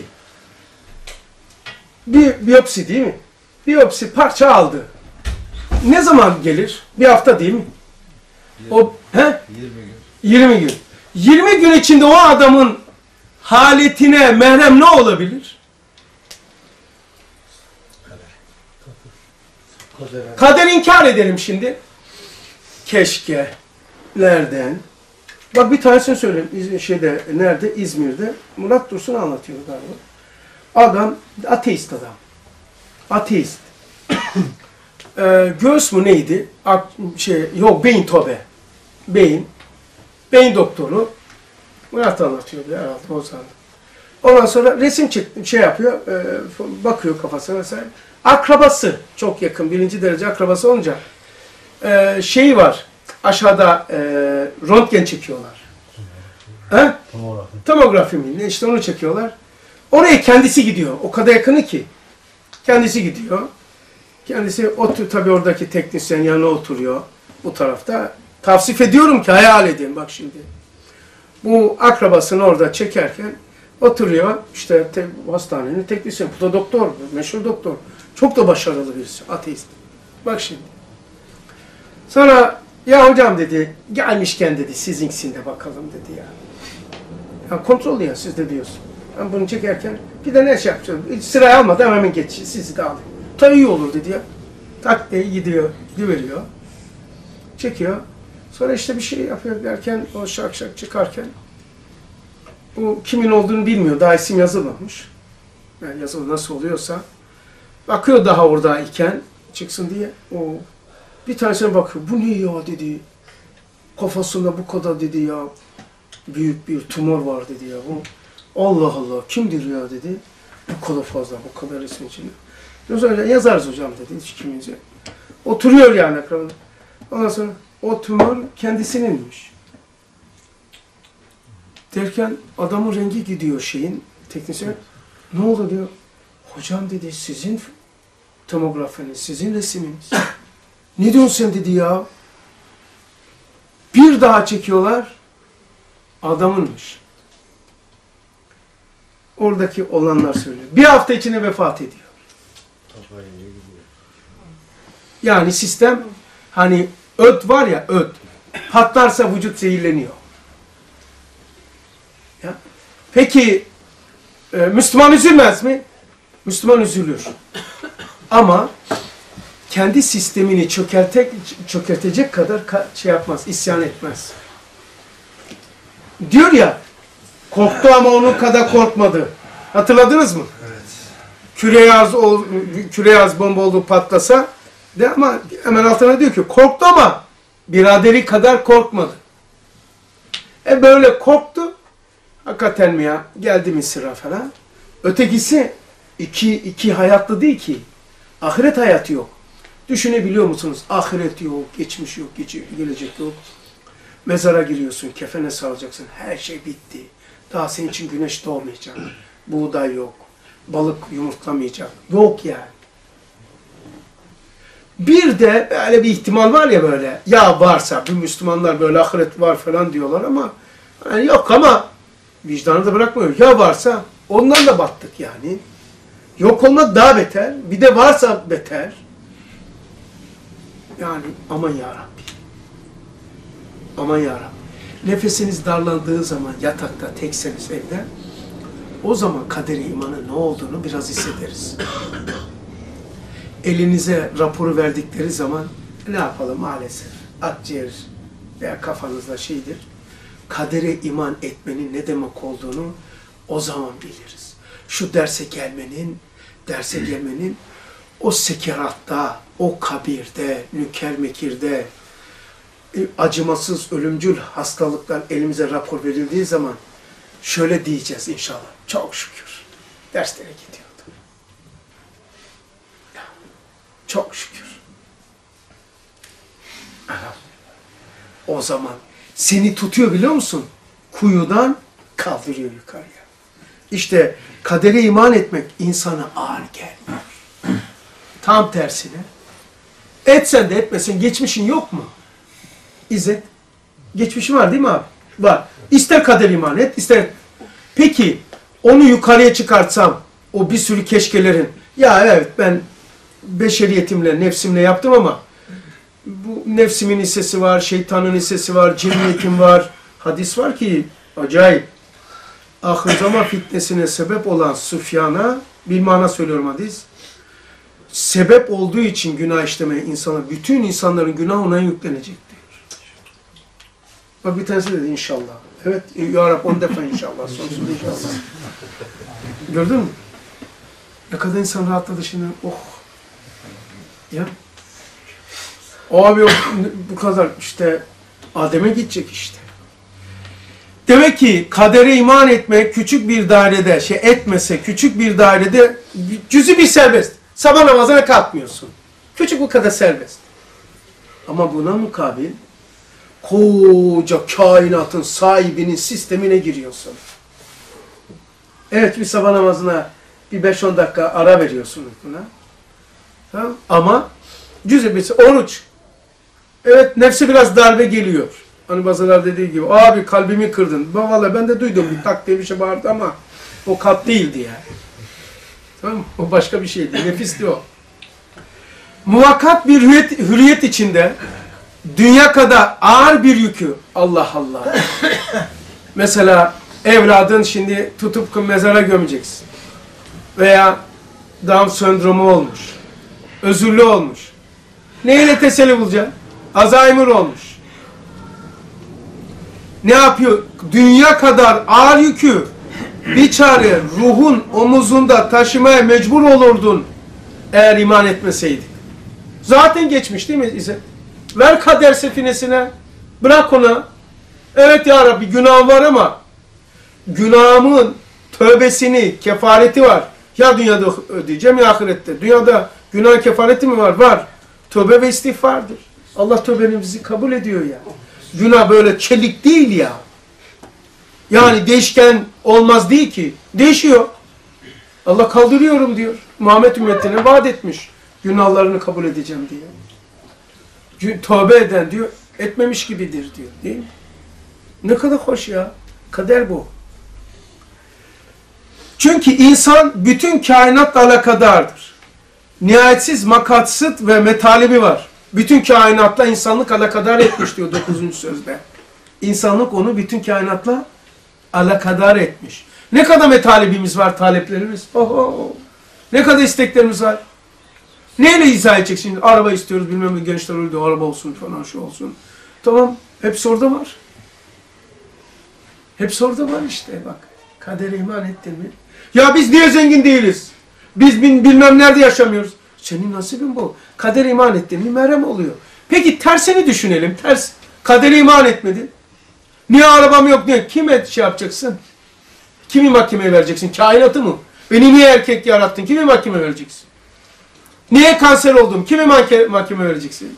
Bir biyopsi değil mi? Biyopsi parça aldı. Ne zaman gelir? Bir hafta değil mi? O he? yirmi gün. yirmi gün. yirmi gün içinde o adamın haletine merhem ne olabilir? Kader. Kader inkar edelim şimdi. Keşke. Nereden? Bak bir tanesini söyleyeyim. Şeyde, nerede? İzmir'de. Murat Dursun anlatıyor galiba. Adam, ateist adam. Ateist. ee, göğüs mü neydi? Ak, şey, yok, beyin tobe. Beyin. Beyin doktoru. Murat anlatıyordu herhalde o zaman. Ondan sonra resim çek, şey yapıyor, e, bakıyor kafasına mesela. Akrabası, çok yakın, birinci derece akrabası olunca e, şeyi var, aşağıda e, röntgen çekiyorlar. He? Tomografi. Tomografi mi? Ne işte onu çekiyorlar. Oraya kendisi gidiyor. O kadar yakını ki. Kendisi gidiyor. Kendisi otur, tabii oradaki teknisyen yanına oturuyor. Bu tarafta. Tavsif ediyorum ki hayal edin bak şimdi. Bu akrabasını orada çekerken oturuyor. İşte te, hastanenin teknisyen. Bu da doktor. Meşhur doktor. Çok da başarılı birisi. Ateist. Bak şimdi. Sonra ya hocam dedi gelmişken dedi sizinkisinde de bakalım dedi ya. Ya kontrol ya siz de diyorsun. Ben bunu çekerken bir de ne şey yapacağım? Hiç sıraya almadan hemen geç. Sizi de alayım. Tabii iyi olur dedi ya. Tak diye gidiyor. Gidiveriyor. Çekiyor. Sonra işte bir şey yapıyor derken o şak şak çıkarken bu kimin olduğunu bilmiyor. Daha isim yazılmamış. Yani yazılı nasıl oluyorsa. Bakıyor daha oradayken çıksın diye. O bir tanesine bakıyor. Bu ne ya dedi. Kafasında bu kadar dedi ya. Büyük bir tumor var dedi ya. Bu Allah Allah kimdir ya dedi. Bu kadar fazla, bu kadar resmin içinde. Öyle yazarız hocam dedi hiç kimimize. Oturuyor yani ekranında. Ondan sonra o tümör kendisininmiş. Derken adamın rengi gidiyor şeyin, teknisyen. Ne oldu diyor. Hocam dedi sizin tomografiniz, sizin resiminiz. Ne diyorsun sen dedi ya. Bir daha çekiyorlar. Adamınmış. Oradaki olanlar söylüyor. Bir hafta içinde vefat ediyor. Yani sistem hani öt var ya öt. Patlarsa vücut zehirleniyor. Ya. Peki e, Müslüman üzülmez mi? Müslüman üzülür. Ama kendi sistemini çökertek, çökertecek kadar şey yapmaz, isyan etmez. Diyor ya, korktu ama onun kadar korkmadı. Hatırladınız mı? Evet. Küre-i küre bomba olduğu patlasa de ama hemen altına diyor ki korktu ama biraderi kadar korkmadı. E böyle korktu. Hakikaten mi ya? Geldi mi sıra falan. Ötekisi iki, iki hayatlı değil ki. Ahiret hayatı yok. Düşünebiliyor musunuz? Ahiret yok, geçmiş yok, gelecek yok. Mezara giriyorsun, kefene salacaksın. Her şey bitti. Daha senin için güneş doğmayacak. Buğday yok. Balık yumurtlamayacak. Yok yani. Bir de böyle bir ihtimal var ya böyle. Ya varsa, bu Müslümanlar böyle ahiret var falan diyorlar ama yani yok ama vicdanı da bırakmıyor. Ya varsa ondan da battık yani. Yok olmak daha beter. Bir de varsa beter. Yani aman yarabbi. Aman yarabbi. Nefesiniz darlandığı zaman yatakta tekseniz evde o zaman kaderi imanın ne olduğunu biraz hissederiz. elinize raporu verdikleri zaman ne yapalım maalesef akciğer veya kafanızda şeydir. Kadere iman etmenin ne demek olduğunu o zaman biliriz. Şu derse gelmenin, derse gelmenin o sekeratta, o kabirde, nüker mekirde, acımasız, ölümcül hastalıklar elimize rapor verildiği zaman şöyle diyeceğiz inşallah. Çok şükür. Derslere gidiyordu. Çok şükür. O zaman seni tutuyor biliyor musun? Kuyudan kaldırıyor yukarıya. İşte kadere iman etmek insana ağır gelmiyor. Tam tersine. Etsen de etmesen geçmişin yok mu? İzzet. Geçmişin var değil mi abi? Var. İster kader iman et, ister... Peki, onu yukarıya çıkartsam, o bir sürü keşkelerin, ya evet ben beşeriyetimle, nefsimle yaptım ama bu nefsimin hissesi var, şeytanın hissesi var, cemmiyetim var. Hadis var ki, acayip. Ahir zaman fitnesine sebep olan Süfyan'a, bir mana söylüyorum hadis, sebep olduğu için günah işlemeye insana, bütün insanların günah ona yüklenecek diyor. Bak bir tanesi dedi inşallah. Evet, ya Rab on defa inşallah, sonsuz inşallah. Gördün mü? Ne kadar insan rahatladı şimdi, oh. Ya. O abi o, bu kadar işte, Adem'e gidecek işte. Demek ki kadere iman etmek küçük bir dairede, şey etmese küçük bir dairede cüzi bir serbest. Sabah namazına kalkmıyorsun. Küçük bu kadar serbest. Ama buna mukabil koca kainatın sahibinin sistemine giriyorsun. Evet bir sabah namazına bir beş on dakika ara veriyorsun buna. Tamam. Ama cüzi bir oruç. Evet nefsi biraz darbe geliyor. Hani bazılar dediği gibi abi kalbimi kırdın. Vallahi ben de duydum bir tak diye bir şey bağırdı ama o kalp değildi yani. Tamam mı? O başka bir şeydi. Nefisti o. Muvakkat bir hürriyet, hürriyet içinde dünya kadar ağır bir yükü. Allah Allah. Mesela evladın şimdi tutup mezara gömeceksin. Veya Down sendromu olmuş. Özürlü olmuş. Neyle teselli bulacaksın? Alzheimer olmuş. Ne yapıyor? Dünya kadar ağır yükü bir çare ruhun omuzunda taşımaya mecbur olurdun eğer iman etmeseydin. Zaten geçmiş değil mi İzzet? Ver kader sefinesine, bırak ona. Evet ya Rabbi günah var ama günahımın tövbesini, kefareti var. Ya dünyada ödeyeceğim ya ahirette. Dünyada günah kefareti mi var? Var. Tövbe ve istiğfardır. Allah tövbemizi kabul ediyor ya. Günah böyle çelik değil ya. Yani değişken olmaz değil ki. Değişiyor. Allah kaldırıyorum diyor. Muhammed ümmetine vaat etmiş. Günahlarını kabul edeceğim diye. Tövbe eden diyor, etmemiş gibidir diyor. Değil mi? Ne kadar hoş ya. Kader bu. Çünkü insan bütün kainatla alakadardır. Nihayetsiz makatsıt ve metalibi var. Bütün kainatla insanlık alakadar etmiş diyor dokuzuncu sözde. İnsanlık onu bütün kainatla alakadar etmiş. Ne kadar metalibimiz var, taleplerimiz? Oho. Ne kadar isteklerimiz var? Neyle izah edecek şimdi? Araba istiyoruz, bilmem ne gençler öyle diyor, araba olsun falan, şu olsun. Tamam, hepsi orada var. Hepsi orada var işte bak. Kadere iman ettin mi? Ya biz niye zengin değiliz? Biz bilmem nerede yaşamıyoruz. Senin nasibin bu. Kadere iman ettin mi merhem oluyor. Peki tersini düşünelim. Ters. Kadere iman etmedin. Niye arabam yok diye. Kime şey yapacaksın? Kimi mahkemeye vereceksin? Kainatı mı? Beni niye erkek yarattın? Kimi mahkeme vereceksin? Niye kanser oldum? Kimi mahkeme vereceksin?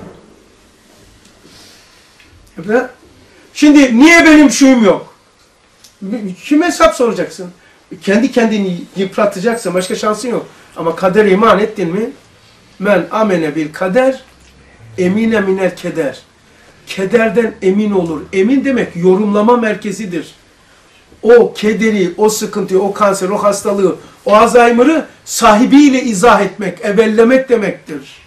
Şimdi niye benim şuyum yok? Kime hesap soracaksın? Kendi kendini yıpratacaksın. Başka şansın yok. Ama kadere iman ettin mi? Men amene bil kader emine minel keder. Kederden emin olur. Emin demek yorumlama merkezidir. O kederi, o sıkıntıyı, o kanser, o hastalığı, o Alzheimer'ı sahibiyle izah etmek, evvellemek demektir.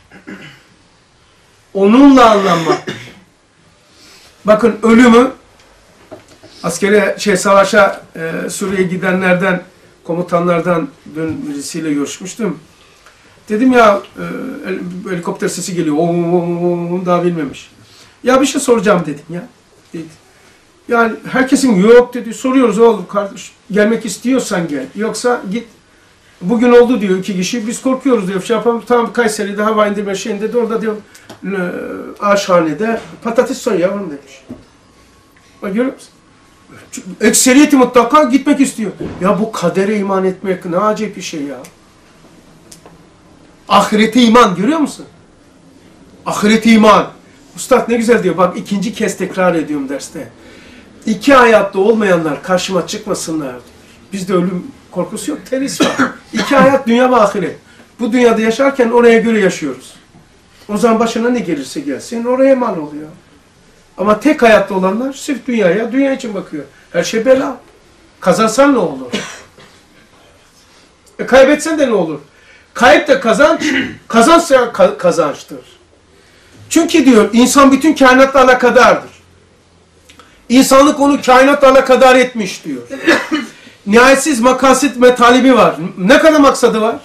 Onunla anlamak. Bakın ölümü askere, şey savaşa, e, Suriye'ye gidenlerden, komutanlardan dün birisiyle görüşmüştüm. Dedim ya e, helikopter sesi geliyor. Onu daha bilmemiş. Ya bir şey soracağım dedim ya. Dedi. Yani herkesin yok dedi. Soruyoruz oğlum kardeş. Gelmek istiyorsan gel. Yoksa git. Bugün oldu diyor iki kişi. Biz korkuyoruz diyor. Şey yapalım. Tamam Kayseri'de hava indirme şeyinde de orada diyor Aşhane'de patates soy yavrum demiş. Bak görüyor musun? Ekseriyeti mutlaka gitmek istiyor. Ya bu kadere iman etmek ne acayip bir şey ya. Ahirete iman görüyor musun? Ahirete iman. Üstad ne güzel diyor. Bak ikinci kez tekrar ediyorum derste. İki hayatta olmayanlar karşıma çıkmasınlar diyor. Bizde ölüm korkusu yok. Teris var. İki hayat dünya ve ahiret. Bu dünyada yaşarken oraya göre yaşıyoruz. O zaman başına ne gelirse gelsin oraya mal oluyor. Ama tek hayatta olanlar sırf dünyaya, dünya için bakıyor. Her şey bela. Kazansan ne olur? E kaybetsen de ne olur? Kayıp da kazanç, kazançsa kazançtır. Çünkü diyor, insan bütün kainatla alakadardır. İnsanlık onu kainatla alakadar etmiş diyor. Nihayetsiz makasit ve talibi var. Ne kadar maksadı var?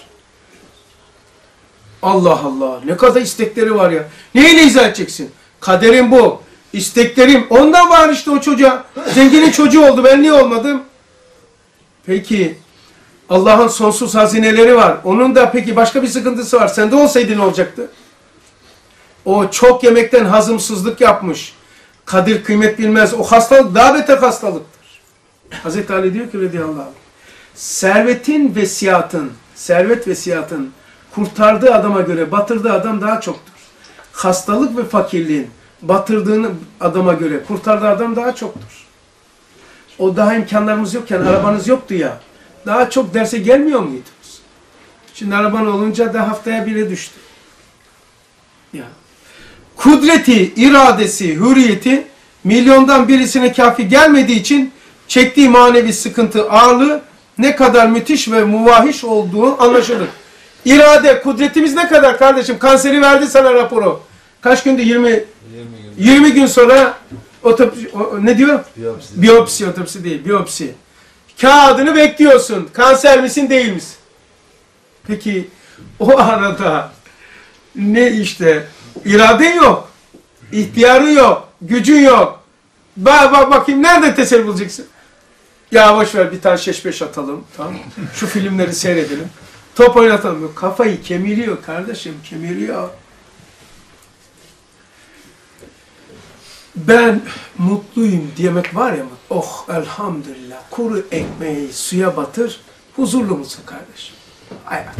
Allah Allah, ne kadar istekleri var ya. Neyle izah edeceksin? Kaderim bu, isteklerim. Ondan var işte o çocuğa. Zenginin çocuğu oldu, ben niye olmadım? Peki, Allah'ın sonsuz hazineleri var. Onun da peki başka bir sıkıntısı var. Sende olsaydı ne olacaktı? O çok yemekten hazımsızlık yapmış. Kadir kıymet bilmez. O hastalık daha beter hastalıktır. Hazreti Ali diyor ki radıyallahu anh, servetin ve siyatın, servet ve siyatın kurtardığı adama göre batırdığı adam daha çoktur. Hastalık ve fakirliğin batırdığını adama göre kurtardığı adam daha çoktur. O daha imkanlarımız yokken, arabanız yoktu ya, daha çok derse gelmiyor muydunuz? Şimdi araban olunca da haftaya bire düştü. Ya. Kudreti, iradesi, hürriyeti milyondan birisine kafi gelmediği için çektiği manevi sıkıntı, ağırlığı ne kadar müthiş ve muvahiş olduğu anlaşılır. İrade, kudretimiz ne kadar kardeşim? Kanseri verdi sana raporu. Kaç gündü? yirmi, yirmi gün sonra otopsi, o, ne diyor? Biyopsi. Biyopsi, otopsi değil, biyopsi. Kağıdını bekliyorsun. Kanser misin, değil misin? Peki o arada ne işte? İrade yok. İhtiyarı yok. Gücün yok. Bak bak bakayım nerede teselli bulacaksın? Ya boş ver bir tane şeş beş atalım. Tamam. Şu filmleri seyredelim. Top oynatalım. Kafayı kemiriyor kardeşim. Kemiriyor. Ben mutluyum diyemek var ya. Oh elhamdülillah. Kuru ekmeği suya batır. Huzurlu musun kardeşim? Hayat.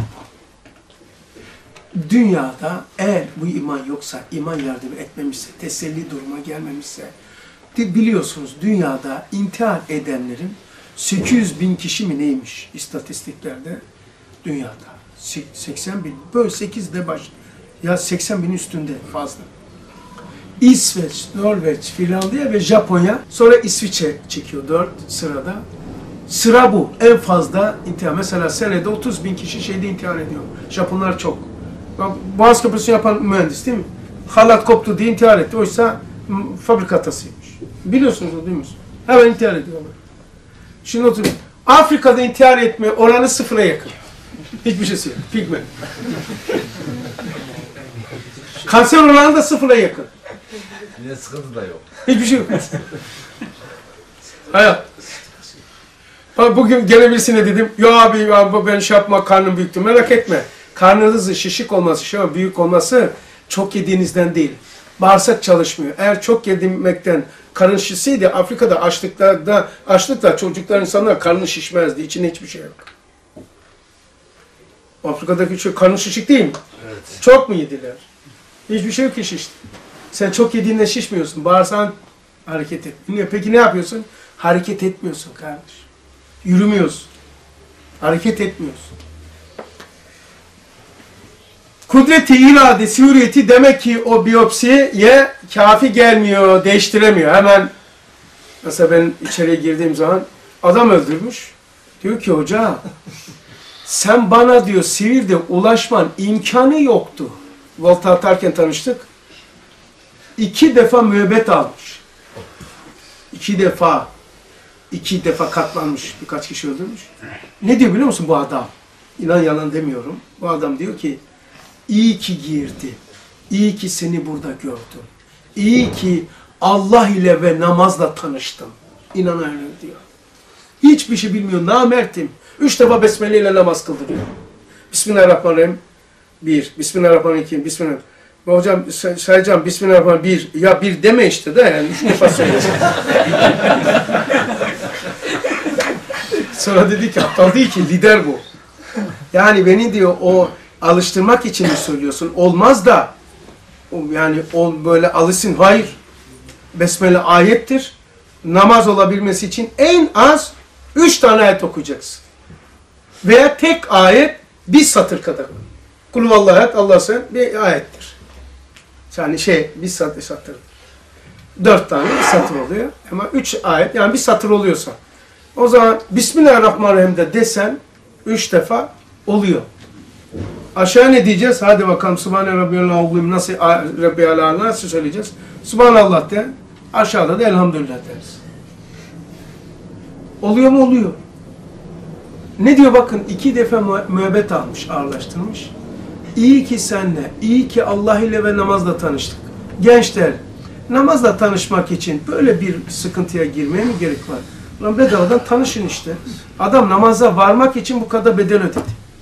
Dünyada eğer bu iman yoksa, iman yardım etmemişse, teselli duruma gelmemişse, biliyorsunuz dünyada intihar edenlerin sekiz yüz bin kişi mi neymiş istatistiklerde dünyada? seksen bin, böyle sekizde baş, ya seksen bin üstünde fazla. İsveç, Norveç, Finlandiya ve Japonya, sonra İsviçre çekiyor dört sırada. Sıra bu, en fazla intihar. Mesela senede otuz bin kişi şeyde intihar ediyor. Japonlar çok. Boğaz Köprüsü'nü yapan mühendis değil mi? Halat koptu diye intihar etti. Oysa fabrika hatasıymış. Biliyorsunuz o değil mi? Hemen intihar ediyorlar. Şimdi oturun. Afrika'da intihar etme oranı sıfıra yakın. Hiçbir şeysi yok. Pigmen. Kanser oranı da sıfıra yakın. Yine sıkıntı da yok. Hiçbir şey yok. Hayat. Bugün gene birisine dedim, ya abi ya ben şey yapma, karnım büyüktü. Merak etme. Karnınızın şişik olması, şey, büyük olması çok yediğinizden değil. Bağırsak çalışmıyor. Eğer çok yemekten karın şişseydi, Afrika'da açlıkta, açlıkla çocuklar, insanlar karnı şişmezdi. İçinde hiçbir şey yok. Afrika'daki şey karnı şişik değil mi? Evet. Çok mu yediler? Hiçbir şey yok ki şişti. Sen çok yediğinde şişmiyorsun. Bağırsan hareket et. Peki ne yapıyorsun? Hareket etmiyorsun kardeş. Yürümüyorsun. Hareket etmiyorsun. Kudreti, iradesi, hürriyeti demek ki o biyopsiye kafi gelmiyor, değiştiremiyor. Hemen mesela ben içeriye girdiğim zaman adam öldürmüş. Diyor ki hoca sen bana diyor Sivir'de ulaşman imkanı yoktu. Volta atarken tanıştık. İki defa müebbet almış. İki defa. İki defa katlanmış. Birkaç kişi öldürmüş. Ne diyor biliyor musun bu adam? İnan yalan demiyorum. Bu adam diyor ki İyi ki girdi. İyi ki seni burada gördüm. İyi ki Allah ile ve namazla tanıştım. İnan öyle diyor. Hiçbir şey bilmiyor. Namertim. Üç defa besmele ile namaz kıldırıyor. Bismillahirrahmanirrahim. Bir. Bismillahirrahmanirrahim. İki. Bismillahirrahmanirrahim. Hocam sayacağım. Bismillahirrahmanirrahim. Bir. Ya bir deme işte de yani. Üç defa söylesin. Sonra dedi ki aptal değil ki lider bu. Yani beni diyor o alıştırmak için mi söylüyorsun? Olmaz da yani o böyle alışsın. Hayır. Besmele ayettir. Namaz olabilmesi için en az üç tane ayet okuyacaksın. Veya tek ayet bir satır kadar. Kulüvallahu ehad, Allah sen bir ayettir. Yani şey bir satır satır. Dört tane bir satır oluyor. Ama üç ayet yani bir satır oluyorsa. O zaman Bismillahirrahmanirrahim de desen üç defa oluyor. Aşağı ne diyeceğiz? Hadi bakalım. Subhane Rabbiyal Azim nasıl Rabbiyal Azim nasıl söyleyeceğiz? Subhanallah de. Aşağıda da elhamdülillah deriz. Oluyor mu? Oluyor. Ne diyor bakın? İki defa müebbet almış, ağırlaştırmış. İyi ki senle, iyi ki Allah ile ve namazla tanıştık. Gençler, namazla tanışmak için böyle bir sıkıntıya girmeye mi gerek var? Lan bedavadan tanışın işte. Adam namaza varmak için bu kadar bedel ödedi.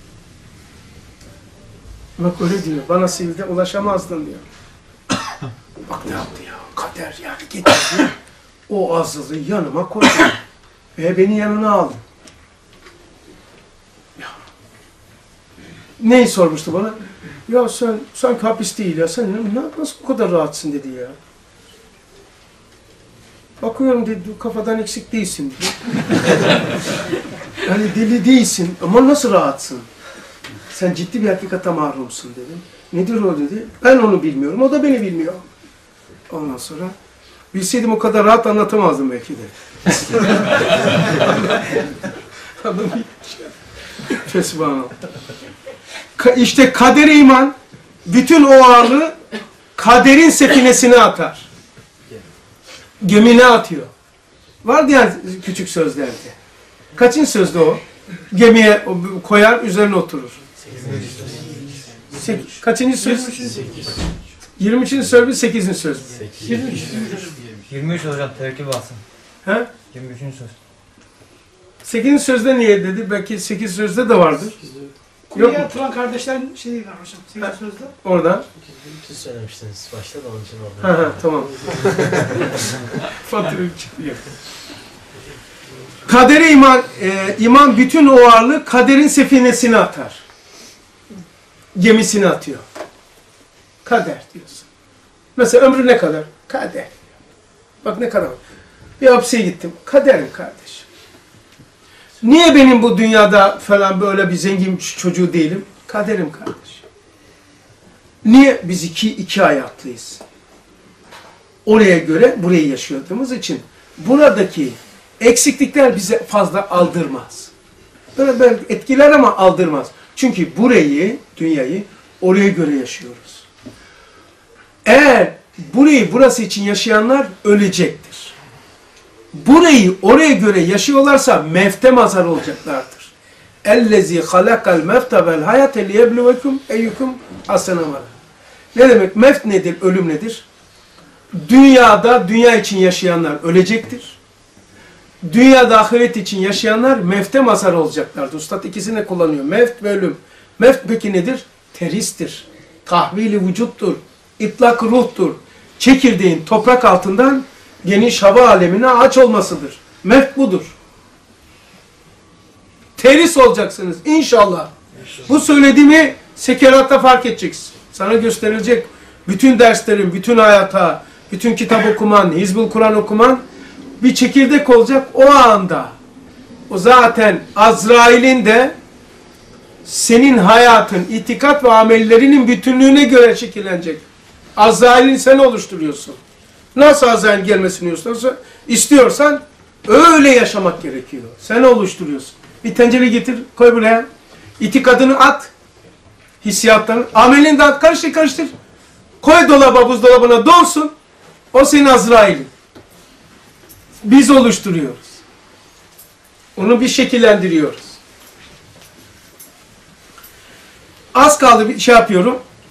Bak öyle diyor. Bana sivilde ulaşamazdın diyor. Bak ne yaptı ya? Kader yani. Getirdi. O azızı yanıma koydu. Ve beni yanına aldı. Ya. Neyi sormuştu bana? Ya sen sanki hapis değil ya. Sen nasıl bu kadar rahatsın dedi ya. Bakıyorum dedi, kafadan eksik değilsin dedi. Yani deli değilsin ama nasıl rahatsın? Sen ciddi bir hakikate mahrumsun dedim. Nedir o dedi. Ben onu bilmiyorum, o da beni bilmiyor. Ondan sonra bilseydim o kadar rahat anlatamazdım belki de. Adam Fesubhanallah. İşte kadere iman bütün o ağırlığı kaderin sefinesine atar. Gemine atıyor. Vardı yani küçük sözlerde. Kaçıncı sözde o? Gemiye koyar, üzerine oturur. Sek Kaçıncı söz? yirmi üçüncü söz, sekizinci söz. yirmi üç hocam terkib alsın. He? yirmi üçüncü söz. sekizinci sözde niye dedi? Belki sekiz sözde de vardır. Kurye atılan kardeşlerin şeyi var hocam. sekiz sözde. Oradan. Siz söylemiştiniz başta da onun için Ha orada. ha tamam. Fatura çıkıyor. Kadere iman, e, iman bütün o ağırlığı kaderin sefinesine atar. Gemisine atıyor. Kader diyorsun. Mesela ömrü ne kadar? Kader. Bak ne kadar. Bir hapse gittim. Kaderim kardeşim. Niye benim bu dünyada falan böyle bir zengin çocuğu değilim? Kaderim kardeşim. Niye? Biz iki, iki hayatlıyız. Oraya göre burayı yaşadığımız için buradaki eksiklikler bize fazla aldırmaz. Böyle, böyle etkiler ama aldırmaz. Çünkü burayı, dünyayı oraya göre yaşıyoruz. Eğer burayı burası için yaşayanlar ölecektir. Burayı oraya göre yaşıyorlarsa mevte mazhar olacaklardır. اَلَّذ۪ي خَلَقَ الْمَفْتَ وَالْحَيَةَ لِيَبْلُوَكُمْ اَيُّكُمْ اَسَنَمَرَ. Ne demek? Mevt nedir? Ölüm nedir? Dünyada, dünya için yaşayanlar ölecektir. Dünyada ahiret için yaşayanlar mevte mazhar olacaklardır. Üstad ikisini kullanıyor. Mevt ve ölüm. Mevt peki nedir? Teristir. Tahvili vücuttur. İtlak ruhtur. Çekirdeğin toprak altından geniş hava alemine ağaç olmasıdır. Mevt budur. Teris olacaksınız inşallah. Bu söylediğimi sekeratta fark edeceksin. Sana gösterilecek bütün derslerin, bütün hayata, bütün kitap okuman, Hizbul Kur'an okuman bir çekirdek olacak o anda. O zaten Azrail'in de senin hayatın, itikat ve amellerinin bütünlüğüne göre şekillenecek. Azrail'in sen oluşturuyorsun. Nasıl Azrail gelmesini istiyorsan, istiyorsan öyle yaşamak gerekiyor. Sen oluşturuyorsun. Bir tencere getir, koy buraya. İtikadını at. Hissiyatlarını. Amelini de at, karıştır karıştır. Koy dolaba, buzdolabına donsun. O senin Azrail'in. Biz oluşturuyoruz. Onu bir şekillendiriyoruz. Az kaldı bir şey yapıyorum.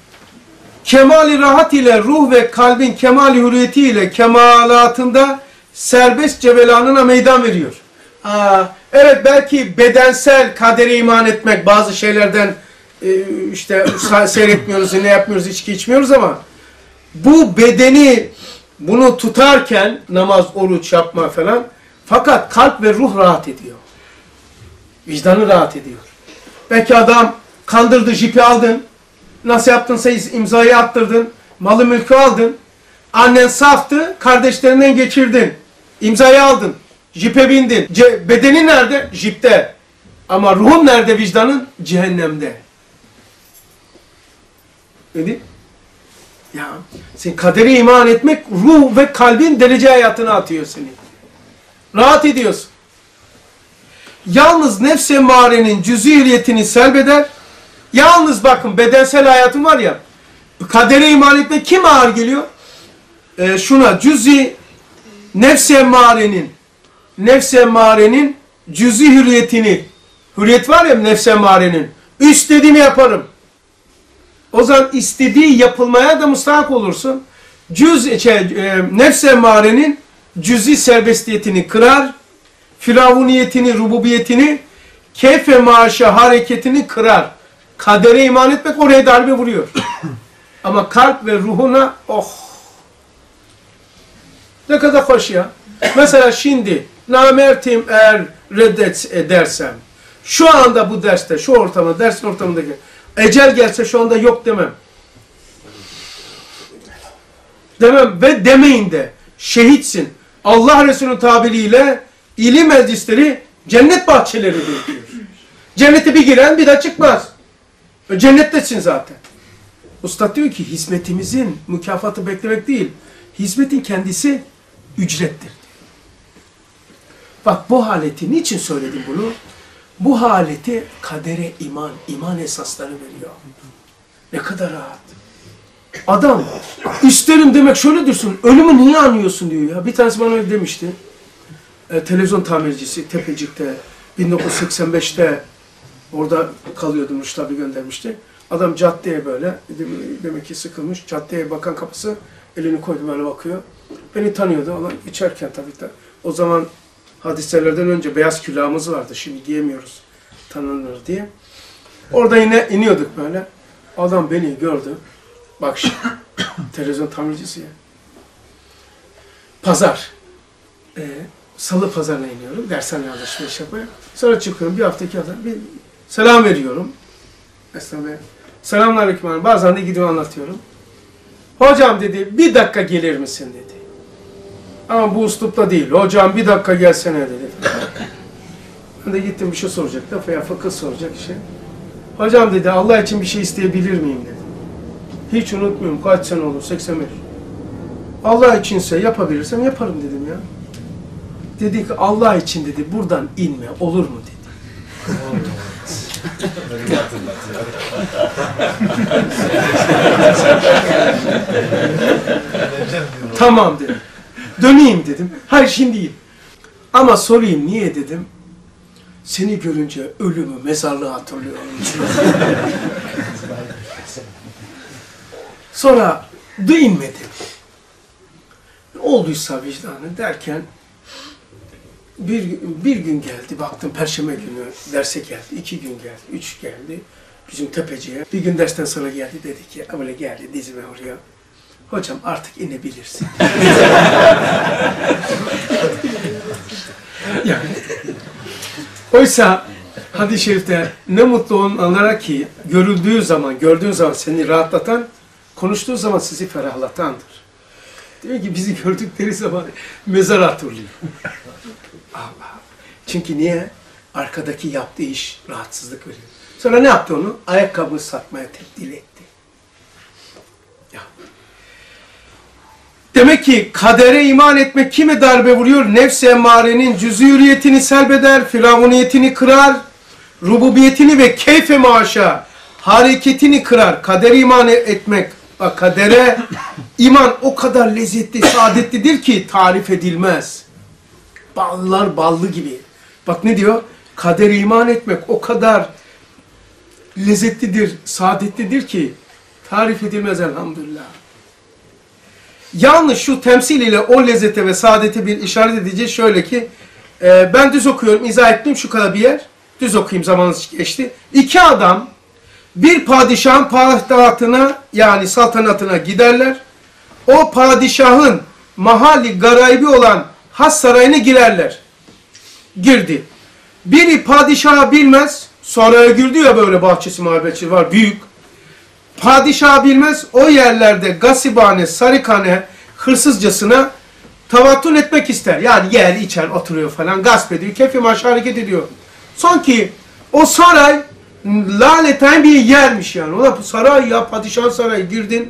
Kemali rahat ile ruh ve kalbin kemali hürriyeti ile kemalatında serbest cevelanına meydan veriyor. Aa, evet belki bedensel kadere iman etmek bazı şeylerden e, işte seyretmiyoruz, ne yapmıyoruz, içki içmiyoruz ama bu bedeni bunu tutarken namaz, oruç yapma falan fakat kalp ve ruh rahat ediyor. Vicdanı rahat ediyor. Belki adam kandırdı, jipi aldın. Nasıl yaptınsa imzayı attırdın. Malı mülkü aldın. Annen saftı, kardeşlerinden geçirdin. İmzayı aldın. Jipe bindin. Ce bedenin nerede? Jipte. Ama ruhun nerede, vicdanın? Cehennemde. Öyle. Ya sen kadere iman etmek ruh ve kalbin derece hayatına atıyor seni. Rahat ediyorsun. Yalnız nefs-i emmârenin cüz'iyetini selbeder. Yalnız bakın bedensel hayatım var ya, kadere iman etmek kim ağır geliyor? Ee, şuna cüz'i nefs-i emmârenin nefs-i emmârenin cüz'i hürriyetini, hürriyet var ya nefs-i emmârenin, istediğimi yaparım. O zaman istediği yapılmaya da müstahak olursun. Cüz, şey, e, nefs-i emmârenin cüz'i serbestiyetini kırar, firavuniyetini, rububiyetini, keyfe maaşa hareketini kırar. Kadere iman etmek oraya darbe vuruyor. Ama kalp ve ruhuna oh ne kadar hoş ya. Mesela şimdi namertim eğer reddet edersem şu anda bu derste, şu ortamda, ders ortamındaki ecel gelse şu anda yok demem. Demem ve demeyin de şehitsin. Allah Resulü'nün tabiriyle ilim meclisleri cennet bahçeleri diyor. Cennete bir giren bir daha çıkmaz. Cennettesin zaten. Ustad diyor ki hizmetimizin mükafatı beklemek değil, hizmetin kendisi ücrettir. Bak bu haleti niçin söyledim bunu? Bu haleti kadere iman, iman esasları veriyor. Ne kadar rahat. Adam isterim demek şöyle diyorsun, ölümü niye anıyorsun diyor ya. Bir tanesi bana öyle demişti. E, televizyon tamircisi Tepecik'te bin dokuz yüz seksen beşte orada kalıyordum, Rüştü abi göndermişti. Adam caddeye böyle, demek ki sıkılmış, caddeye bakan kapısı, elini koydu böyle bakıyor. Beni tanıyordu, ama içerken tabii de. O zaman hadiselerden önce beyaz külahımız vardı, şimdi giyemiyoruz, tanınır diye. Orada yine iniyorduk böyle. Adam beni gördü, bak şimdi, televizyon tamircisi ya. Pazar, ee, salı pazarına iniyorum, dershaneye alışveriş yapmaya. Sonra çıkıyorum, bir haftaki adam, bir selam veriyorum. Estağfurullah. Selamünaleyküm hanım. Bazen de gidiyor anlatıyorum. Hocam dedi, bir dakika gelir misin dedi. Ama bu üslupta değil. Hocam bir dakika gelsene dedi. Ben de gittim bir şey soracaktı. Veya fıkıh soracak şey. Hocam dedi, Allah için bir şey isteyebilir miyim dedi. Hiç unutmuyorum. Kaç sene oldu? seksen beş. Allah içinse yapabilirsem yaparım dedim ya. Dedi ki Allah için dedi, buradan inme olur mu dedi. Tamam dedim. Döneyim dedim. Hayır şimdi değil. Ama sorayım niye dedim. Seni görünce ölümü, mezarlığı hatırlıyorum. Sonra da inmedim. Ne olduysa vicdanı derken Bir, bir gün geldi, baktım Perşembe günü derse geldi, iki gün geldi, üç geldi bizim Tepeci'ye. Bir gün dersten sonra geldi, dedi ki, öyle geldi dizime oraya. Hocam artık inebilirsin. Yani, oysa hadis-i şerifte ne mutlu onlara ki görüldüğü zaman, gördüğün zaman seni rahatlatan, konuştuğu zaman sizi ferahlatandır. Diyor ki bizi gördükleri zaman mezar hatırlıyor. Allah. Çünkü niye? Arkadaki yaptığı iş rahatsızlık veriyor. Sonra ne yaptı onu? Ayakkabı satmaya tebdil etti. Ya. Demek ki kadere iman etmek kime darbe vuruyor? Nefs-i emmarenin cüz-i hürriyetini selbeder, firavuniyetini kırar, rububiyetini ve keyfe maaşa hareketini kırar. Kadere iman etmek, bak kadere iman o kadar lezzetli, saadetlidir ki tarif edilmez. Ballar ballı gibi. Bak ne diyor? Kadere iman etmek o kadar lezzetlidir, saadetlidir ki tarif edilmez elhamdülillah. Yalnız şu temsil ile o lezzete ve saadete bir işaret edeceğiz. Şöyle ki, e, ben düz okuyorum, izah ettim şu kadar bir yer. Düz okuyayım, zamanınız geçti. İki adam bir padişahın payitahtına yani saltanatına giderler. O padişahın mahalli garaybi olan has sarayına girerler. Girdi. Biri padişahı bilmez, saraya girdi ya, böyle bahçesi muhabbetçi var, büyük. Padişahı bilmez, o yerlerde gasibane, sarikane, hırsızcasına tavatun etmek ister. Yani yer, içer, oturuyor falan, gasp ediyor, keyfi maşa hareket ediyor. Son ki o saray laleten bir yermiş yani. O da saray ya, padişahın sarayı, girdin.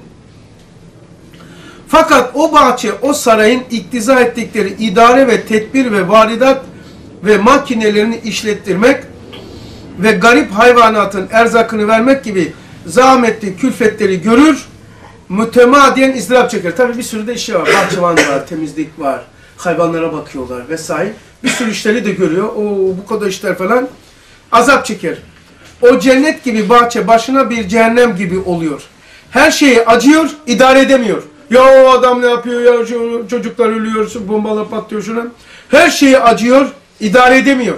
Fakat o bahçe, o sarayın iktiza ettikleri idare ve tedbir ve varidat ve makinelerini işlettirmek ve garip hayvanatın erzakını vermek gibi zahmetli külfetleri görür, mütemadiyen ızdırap çeker. Tabii bir sürü de işi var. Bahçıvan var, temizlik var, hayvanlara bakıyorlar vesaire. Bir sürü işleri de görüyor. O bu kadar işler falan. Azap çeker. O cennet gibi bahçe başına bir cehennem gibi oluyor. Her şeyi acıyor, idare edemiyor. Ya o adam ne yapıyor ya, çocuklar ölüyor, bombalar patlıyor şuna. Her şeyi acıyor, idare edemiyor.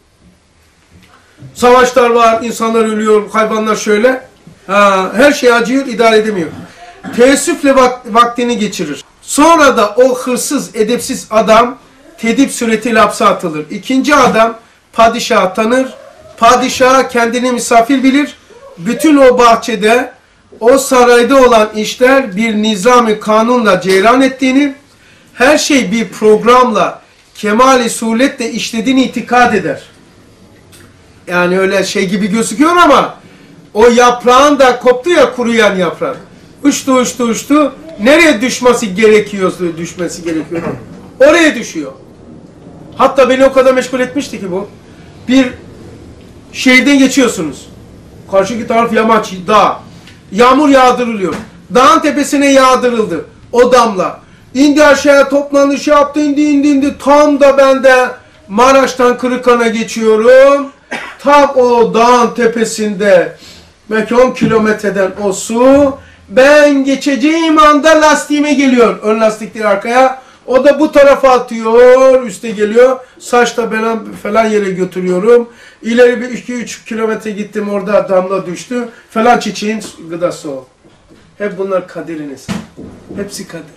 Savaşlar var, insanlar ölüyor, hayvanlar şöyle. Ha, her şeyi acıyor, idare edemiyor. Teessüfle vak vaktini geçirir. Sonra da o hırsız, edepsiz adam tedip suretiyle hapse atılır. İkinci adam padişahı tanır. Padişaha kendini misafir bilir. Bütün o bahçede, o sarayda olan işler bir nizam-ı kanunla cereyan ettiğini, her şey bir programla, kemal-i suretle işlediğini itikad eder. Yani öyle şey gibi gözüküyor ama o yaprağın da koptu ya, kuruyan yaprak. Uçtu uçtu uçtu. Nereye düşmesi gerekiyorsa düşmesi gerekiyor. Oraya düşüyor. Hatta beni o kadar meşgul etmişti ki bu. Bir şehirden geçiyorsunuz. Karşıki taraf yamaç, dağ. Yağmur yağdırılıyor. Dağın tepesine yağdırıldı. O damla. İndi aşağıya, toplandı, şey yaptı, indi indi indi. Tam da ben de Maraş'tan Kırıkhan'a geçiyorum. Tam o dağın tepesinde belki on kilometreden o su, ben geçeceğim anda lastiğime geliyor. Ön lastikleri arkaya. O da bu tarafa atıyor, üste geliyor. Saçta ben falan yere götürüyorum. İleri bir iki üç kilometre gittim, orada damla düştü. Falan çiçeğin gıdası o. Hep bunlar kaderiniz. Hepsi kader.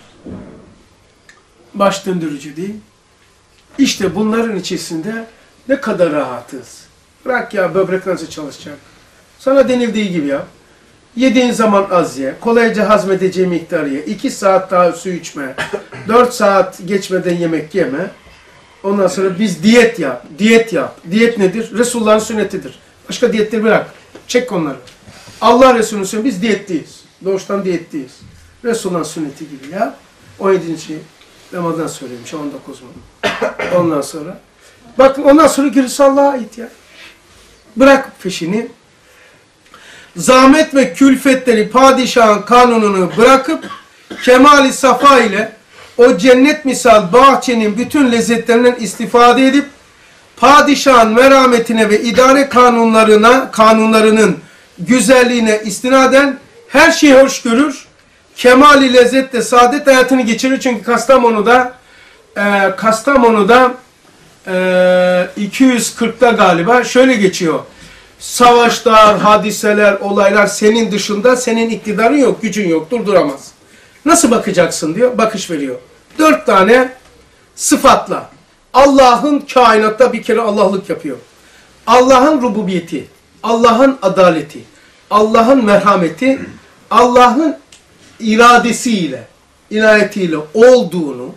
Baş döndürücü değil. İşte bunların içerisinde ne kadar rahatız. Bırak ya, böbrek nasıl çalışacak? Sana denildiği gibi ya. Yediğin zaman az ye. Kolayca hazmedeceği miktarı ye. iki saat daha su içme. dört saat geçmeden yemek yeme. Ondan sonra biz diyet yap. Diyet yap. Diyet nedir? Resulullah'ın sünnetidir. Başka diyetleri bırak. Çek onları. Allah Resulü'nün sünneti. Biz diyetliyiz. Doğuştan diyetliyiz. Resulullah'ın sünneti gibi ya. on yedinci Ramazan söylemiş. on dokuz mu? Ondan sonra. Bakın ondan sonra gerisi Allah'a ait ya. Bırak peşini. Zahmet ve külfetleri, padişahın kanununu bırakıp kemali safa ile o cennet misal bahçenin bütün lezzetlerinden istifade edip padişahın merhametine ve idare kanunlarına, kanunlarının güzelliğine istinaden her şeyi hoş görür. Kemali lezzetle saadet hayatını geçirir. Çünkü Kastamonu'da e, Kastamonu'da e, iki yüz kırkta galiba şöyle geçiyor. Savaşlar, hadiseler, olaylar senin dışında, senin iktidarın yok, gücün yok, durduramaz. Nasıl bakacaksın diyor, bakış veriyor. Dört tane sıfatla. Allah'ın kainatta bir kere Allah'lık yapıyor. Allah'ın rububiyeti, Allah'ın adaleti, Allah'ın merhameti, Allah'ın iradesiyle, inayetiyle olduğunu,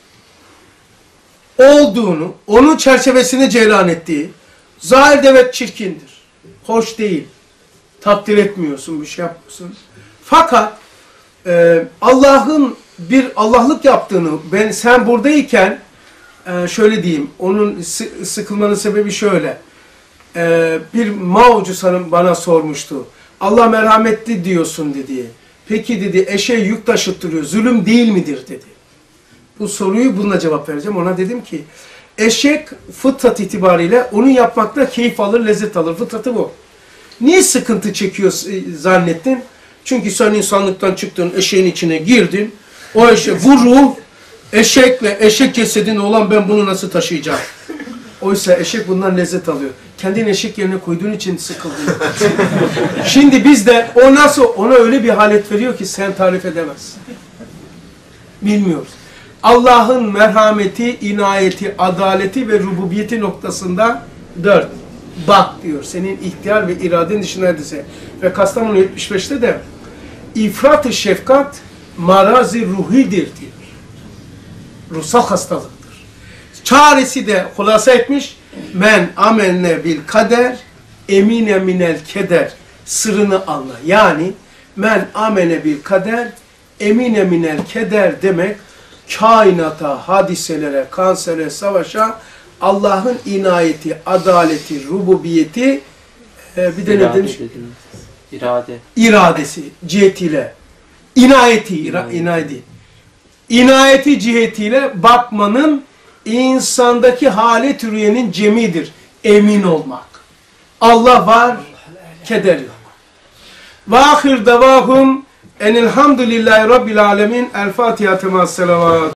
olduğunu, onun çerçevesini cereyan ettiği, zahir evet çirkindir. Hoş değil. Takdir etmiyorsun, bir şey yapmıyorsun. Fakat e, Allah'ın bir Allah'lık yaptığını, ben sen buradayken e, şöyle diyeyim, onun sı sıkılmanın sebebi şöyle. E, bir Mao'cu sanırım bana sormuştu. Allah merhametli diyorsun dedi. Peki dedi, eşeğe yük taşıttırıyor, zulüm değil midir dedi. Bu soruyu bununla cevap vereceğim. Ona dedim ki, eşek fıtrat itibariyle onu yapmakta keyif alır, lezzet alır. Fıtratı bu. Niye sıkıntı çekiyor zannettin? Çünkü sen insanlıktan çıktın, eşeğin içine girdin. O eşek, bu ruh eşekle, eşek cesedin olan ben bunu nasıl taşıyacağım? Oysa eşek bundan lezzet alıyor. Kendini eşek yerine koyduğun için sıkıldın. Şimdi biz de o nasıl, ona öyle bir halet veriyor ki sen tarif edemezsin. Bilmiyoruz. Allah'ın merhameti, inayeti, adaleti ve rububiyeti noktasında dört. Bak diyor, senin ihtiyar ve iraden dışında neredeyse. Ve Kastamonu yetmiş beşte de ifrat-ı şefkat marazi ruhidir diyor. Ruhsal hastalıktır. Çaresi de hulasa etmiş. Men amelne bil kader emine minel keder. Sırrını anla. Yani men amene bil kader emine minel keder demek kainata, hadiselere, kansere, savaşa Allah'ın inayeti, adaleti, rububiyeti e, bir de ne demiş? İrade. İradesi cihetiyle, inayeti, ira, inayeti, inayeti cihetiyle bakmanın insandaki hale türeyenin cemidir. Emin olmak. Allah var, keder yok. Ve ahir davahum enelhamdülillahi rabbil alemin. El Fatiha temas selavat.